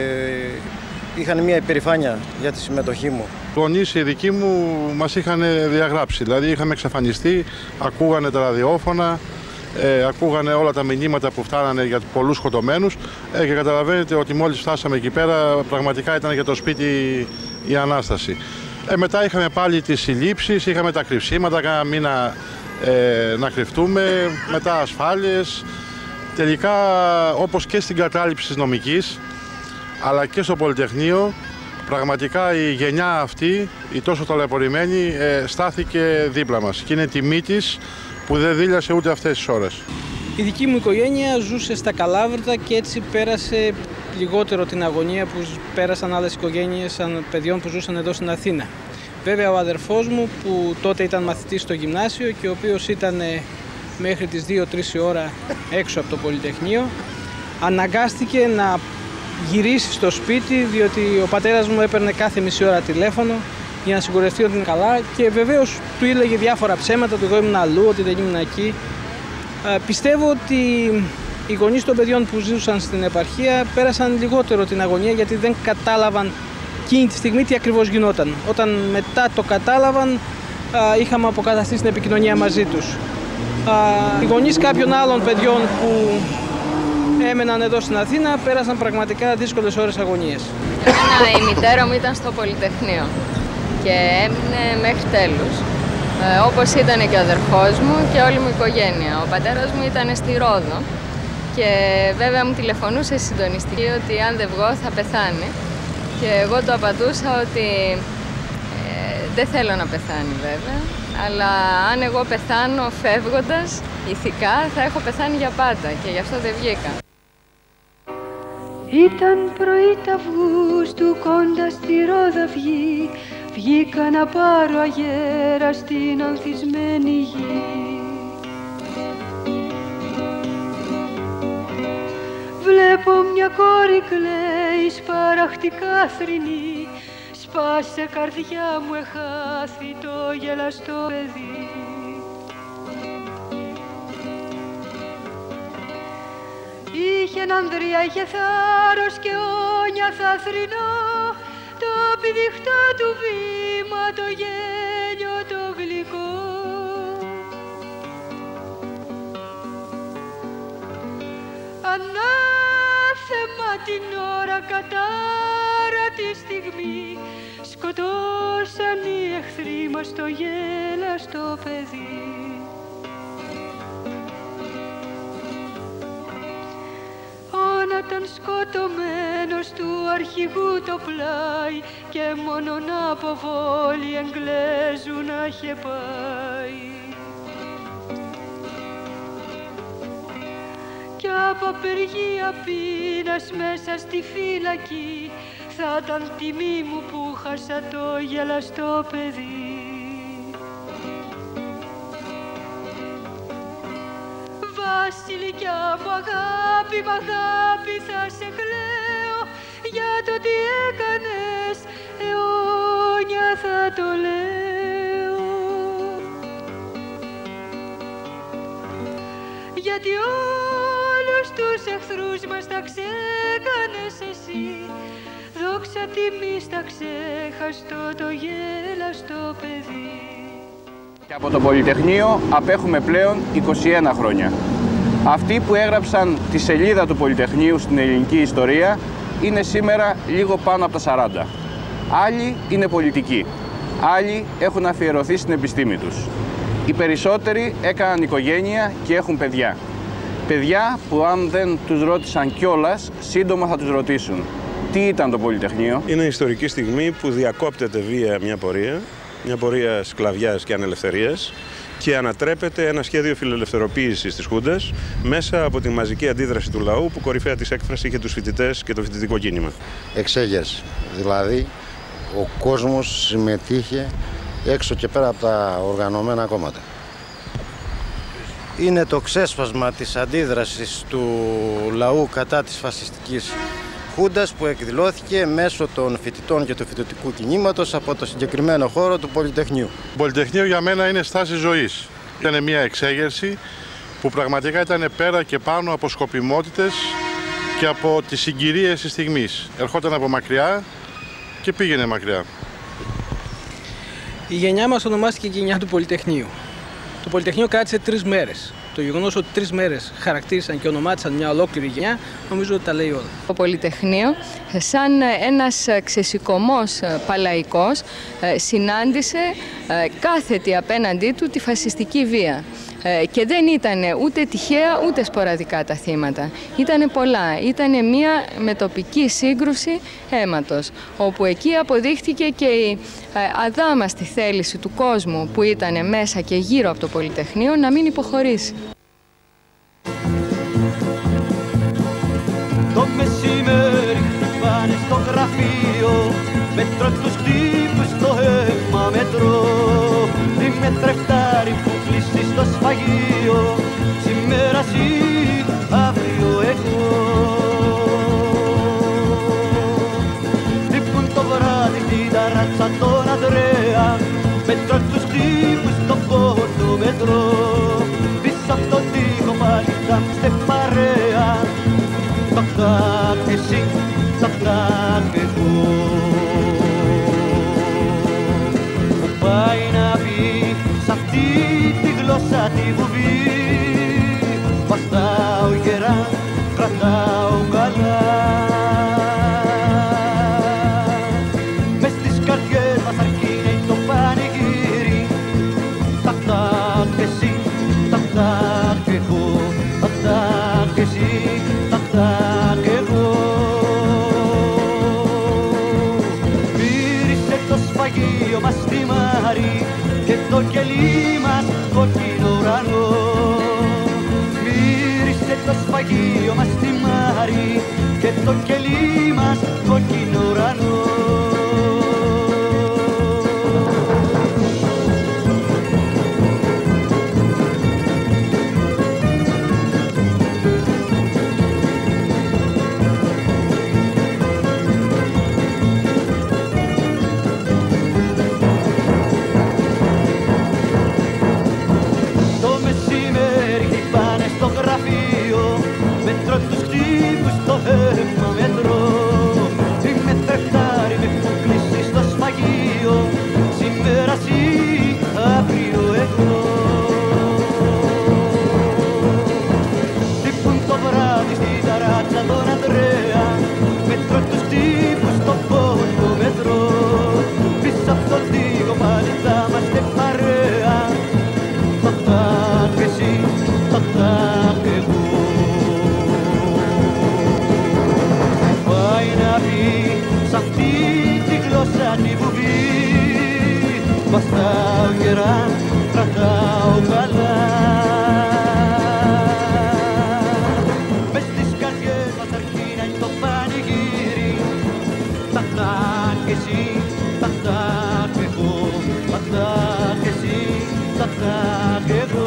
είχαν μια υπερηφάνεια για τη συμμετοχή μου. Οι γονείς οι δικοί μου μας είχαν διαγράψει, δηλαδή είχαμε εξαφανιστεί, ακούγανε τα ραδιόφωνα, ε, ακούγανε όλα τα μηνύματα που φτάνανε για πολλούς σκοτωμένους ε, και καταλαβαίνετε ότι μόλις φτάσαμε εκεί πέρα πραγματικά ήταν για το σπίτι η Ανάσταση. Ε, μετά είχαμε πάλι τις συλλήψεις, είχαμε τα κρυψίματα, κάνα μήνα ε, να κρυφτούμε, μετά ασφάλειες. Τελικά, όπως και στην κατάληψη της νομικής, αλλά και στο Πολυτεχνείο, πραγματικά η γενιά αυτή, η τόσο ταλαιπωρημένη, ε, στάθηκε δίπλα μας. Και είναι τιμή της που δεν δίλιασε ούτε αυτές τις ώρες. Η δική μου οικογένεια ζούσε στα Καλάβρητα και έτσι πέρασε λιγότερο την αγωνία που πέρασαν άλλες οικογένειες σαν παιδιών που ζούσαν εδώ στην Αθήνα. Βέβαια ο αδερφός μου που τότε ήταν μαθητής στο γυμνάσιο και ο οποίος ήταν μέχρι τις δύο τρεις η ώρα έξω από το Πολυτεχνείο, αναγκάστηκε να γυρίσει στο σπίτι, διότι ο πατέρας μου έπαιρνε κάθε μισή ώρα τηλέφωνο για να σιγουρευτεί ότι είναι καλά και βεβαίως του έλεγε διάφορα ψέματα, του εγώ ήμουν αλλού, ότι δεν ήμουν εκεί. Ε, πιστεύω ότι οι γονείς των παιδιών που ζούσαν στην επαρχία πέρασαν λιγότερο την αγωνία, γιατί δεν κατάλαβαν εκείνη τη στιγμή τι ακριβώς γινόταν. Όταν μετά το κατάλαβαν, ε, είχαμε αποκαταστήσει την επικοινωνία μαζί τους. Ε, οι γονείς κάποιων άλλων παιδιών που έμεναν εδώ στην Αθήνα πέρασαν πραγματικά δύσκολες ώρες αγωνίες. Εμένα η μητέρα μου ήταν στο Πολυτεχνείο και έμεινε μέχρι τέλους, ε, όπως ήταν και ο αδερφός μου και όλη μου η οικογένεια. Ο πατέρας μου ήταν στη Ρόδο και βέβαια μου τηλεφωνούσε συντονιστική ότι αν δεν βγω θα πεθάνει και εγώ το απαντούσα ότι ε, δεν θέλω να πεθάνει βέβαια, αλλά αν εγώ πεθάνω φεύγοντας ηθικά θα έχω πεθάνει για πάντα και γι' αυτό δεν βγήκα. Ήταν πρωί τ' Αυγούστου κοντά στη Ρόδαυγή, βγήκα να πάρω αγέρα στην ανθισμένη γη. Βλέπω μια κόρη κλαίει σπαραχτικά θρηνή, σπάσε καρδιά μου εχάθη το γελαστό παιδί. Είχε ανδρεία, είχε θάρρος και όνια θα θρηνώ, το πηδιχτό του βήμα, το γέλιο το γλυκό. Ανάθεμα την ώρα κατάρα τη στιγμή, σκοτώσαν οι εχθροί μας το γέλαστο παιδί. ήταν σκοτωμένος του αρχηγού το πλάι και μόνον από βόλη Εγγλέζου να είχε πάει. Κι από απεργία πείνας μέσα στη φύλακη θα ήταν τιμή μου που χάσα το γελαστό παιδί. Βασιλικιά μου αγάπη, μ' αγάπη θα σε κλαίω για το τι έκανες, αιώνια θα το λέω. Γιατί όλους τους εχθρούς μας τα ξέκανες εσύ, δόξα τιμής τα ξέχαστο το γέλαστο παιδί. Και από το Πολυτεχνείο απέχουμε πλέον είκοσι ένα χρόνια. Αυτοί που έγραψαν τη σελίδα του Πολυτεχνείου στην ελληνική ιστορία είναι σήμερα λίγο πάνω από τα σαράντα. Άλλοι είναι πολιτικοί. Άλλοι έχουν αφιερωθεί στην επιστήμη τους. Οι περισσότεροι έκαναν οικογένεια και έχουν παιδιά. Παιδιά που αν δεν τους ρώτησαν κιόλας, σύντομα θα τους ρωτήσουν. Τι ήταν το Πολυτεχνείο? Είναι ιστορική στιγμή που διακόπτεται βία μια πορεία, μια πορεία σκλαβιάς και ανελευθερίας, και ανατρέπεται ένα σχέδιο φιλελευθεροποίησης της Χούντας μέσα από τη μαζική αντίδραση του λαού που κορυφαία της έκφραση είχε τους φοιτητές και το φοιτητικό κίνημα. Εξέγερση. Δηλαδή, ο κόσμος συμμετείχε έξω και πέρα από τα οργανωμένα κόμματα. Είναι το ξέσπασμα της αντίδρασης του λαού κατά της φασιστικής Χούντας που εκδηλώθηκε μέσω των φοιτητών και του φοιτητικού κινήματος από το συγκεκριμένο χώρο του Πολυτεχνείου. Το Πολυτεχνείο για μένα είναι στάση ζωής. Ήταν μια εξέγερση που πραγματικά ήταν πέρα και πάνω από σκοπιμότητες και από τις συγκυρίες της στιγμής. Ερχόταν από μακριά και πήγαινε μακριά. Η γενιά μας ονομάστηκε η γενιά του Πολυτεχνείου. Το Πολυτεχνείο κράτησε τρεις μέρες. Το γεγονός ότι τρεις μέρες χαρακτήρισαν και ονομάτισαν μια ολόκληρη γενιά, νομίζω ότι τα λέει όλα. Το Πολυτεχνείο, σαν ένας ξεσηκωμός παλαϊκός, συνάντησε κάθετη απέναντί του τη φασιστική βία. Και δεν ήταν ούτε τυχαία ούτε σποραδικά τα θύματα. Ήτανε πολλά. Ήτανε μια μετοπική σύγκρουση αίματος, όπου εκεί αποδείχτηκε και η αδάμαστη θέληση του κόσμου που ήταν μέσα και γύρω από το Πολυτεχνείο να μην υποχωρήσει. Το μεσημέρι χτυπάνε στο γραφείο, μετρώ τους χτύπους στο αίμα μετρώ. Είμαι τρεχτάρι που κλείσει στο σφαγείο, σήμερα εσύ, αύριο εγώ. Λείπουν το βράδυ στην ταράτσα τον Ανδρέα, μετρώ τους χτύπους στο πόνο μετρώ. Πίσω απ' τον τοίχο πάλι θα είμαστε παρέα, ταχ-ταχ εσύ, ταχ-ταχ εγώ. Που πάει να πει σ' αυτή τη γλώσσα τη βουβή, βαστάω γερά, κρατάω καλά. Μες στις καρδιές μας αρκίνει το πανηγύρι, ταχ-ταχ εσύ, ταχ-ταχ εγώ, ταχ-ταχ εσύ, ταχ-ταχ εγώ. Μύρισε το σφαγείο μας στη Μάρη και το κελί μας κόκκινο ουρανό. Μύρισε το σφαγείο μας στη Μάρη και το κελί μας κόκκινο ουρανό. Μετρώ τους χτύπους στο αίμα μετρώ. Είμαι τρεχτά γραφή σ' αυτή τη γλώσσα τη βουβή. Βαστάω γερά, κρατάω καλά. Μες στις καρδιές μας αρχή να είναι το πανηγύρι. Τα τα κι εσύ, τα τα κι εγώ, τα τα κι εσύ, τα τα κι εγώ.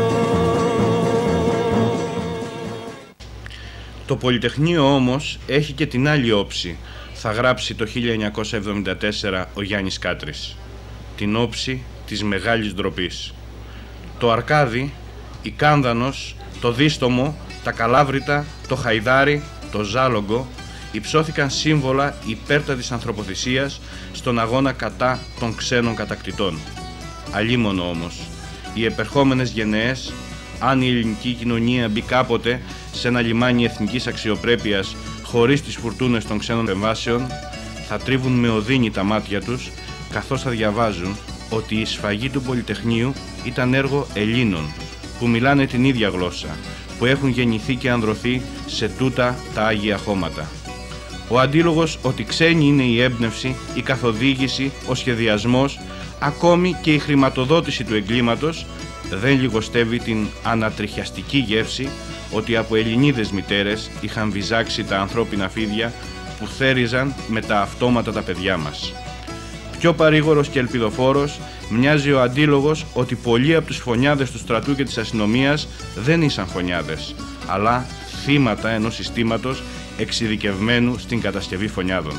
Το Πολυτεχνείο όμως έχει και την άλλη όψη, θα γράψει το χίλια εννιακόσια εβδομήντα τέσσερα ο Γιάννης Κάτρης. Την όψη της μεγάλης ντροπής. Το Αρκάδι, η Κάνδανος, το Δίστομο, τα Καλάβρητα, το Χαϊδάρι, το Ζάλογκο υψώθηκαν σύμβολα υπέρτατης ανθρωποθυσίας στον αγώνα κατά των ξένων κατακτητών. Αλίμονο όμως, οι επερχόμενες γενναίες, αν η ελληνική κοινωνία μπει κάποτε σε ένα λιμάνι εθνικής αξιοπρέπειας χωρίς τις φουρτούνες των ξένων εμβάσεων, θα τρίβουν με οδύνη τα μάτια τους, καθώς θα διαβάζουν ότι η σφαγή του Πολυτεχνείου ήταν έργο Ελλήνων, που μιλάνε την ίδια γλώσσα, που έχουν γεννηθεί και ανδρωθεί σε τούτα τα Άγια Χώματα. Ο αντίλογος ότι ξένη είναι η έμπνευση, η καθοδήγηση, ο σχεδιασμός, ακόμη και η χρηματοδότηση του εγκλήματος, δεν λιγοστεύει την ανατριχιαστική γεύση ότι από Ελληνίδες μητέρες είχαν βυζάξει τα ανθρώπινα φίδια που θέριζαν με τα αυτόματα τα παιδιά μας. Πιο παρήγορος και ελπιδοφόρος μοιάζει ο αντίλογος ότι πολλοί από τους φωνιάδες του στρατού και της αστυνομίας δεν ήσαν φωνιάδες, αλλά θύματα ενός συστήματος εξειδικευμένου στην κατασκευή φωνιάδων.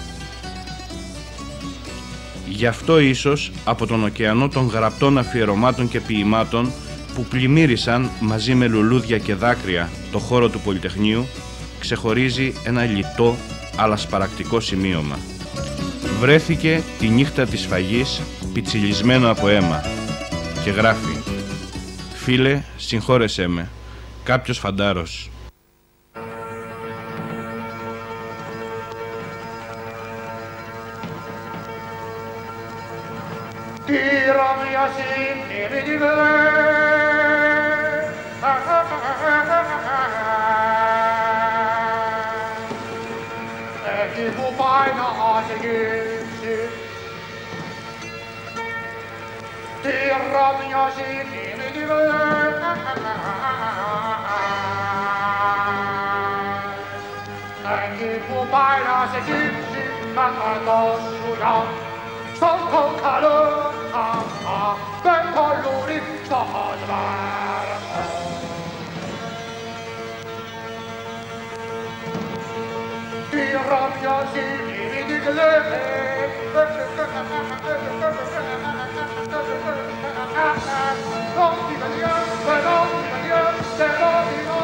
Γι' αυτό ίσως από τον ωκεανό των γραπτών αφιερωμάτων και ποιημάτων που πλημμύρισαν μαζί με λουλούδια και δάκρυα το χώρο του Πολυτεχνείου, ξεχωρίζει ένα λιτό αλλά σπαρακτικό σημείωμα. Βρέθηκε τη νύχτα της σφαγής πιτσιλισμένο από αίμα και γράφει «Φίλε, συγχώρεσέ με, κάποιος φαντάρος». Εκεί που πάει να οδηγήσει τη ρομιώση την εκεί που πάει να σε κύψει με το σουλιά στον κοκαλό με το λουρί στο σβάρκο. Τη ρομιώση την κλέβει non ti voglio, però ti voglio, se lo dico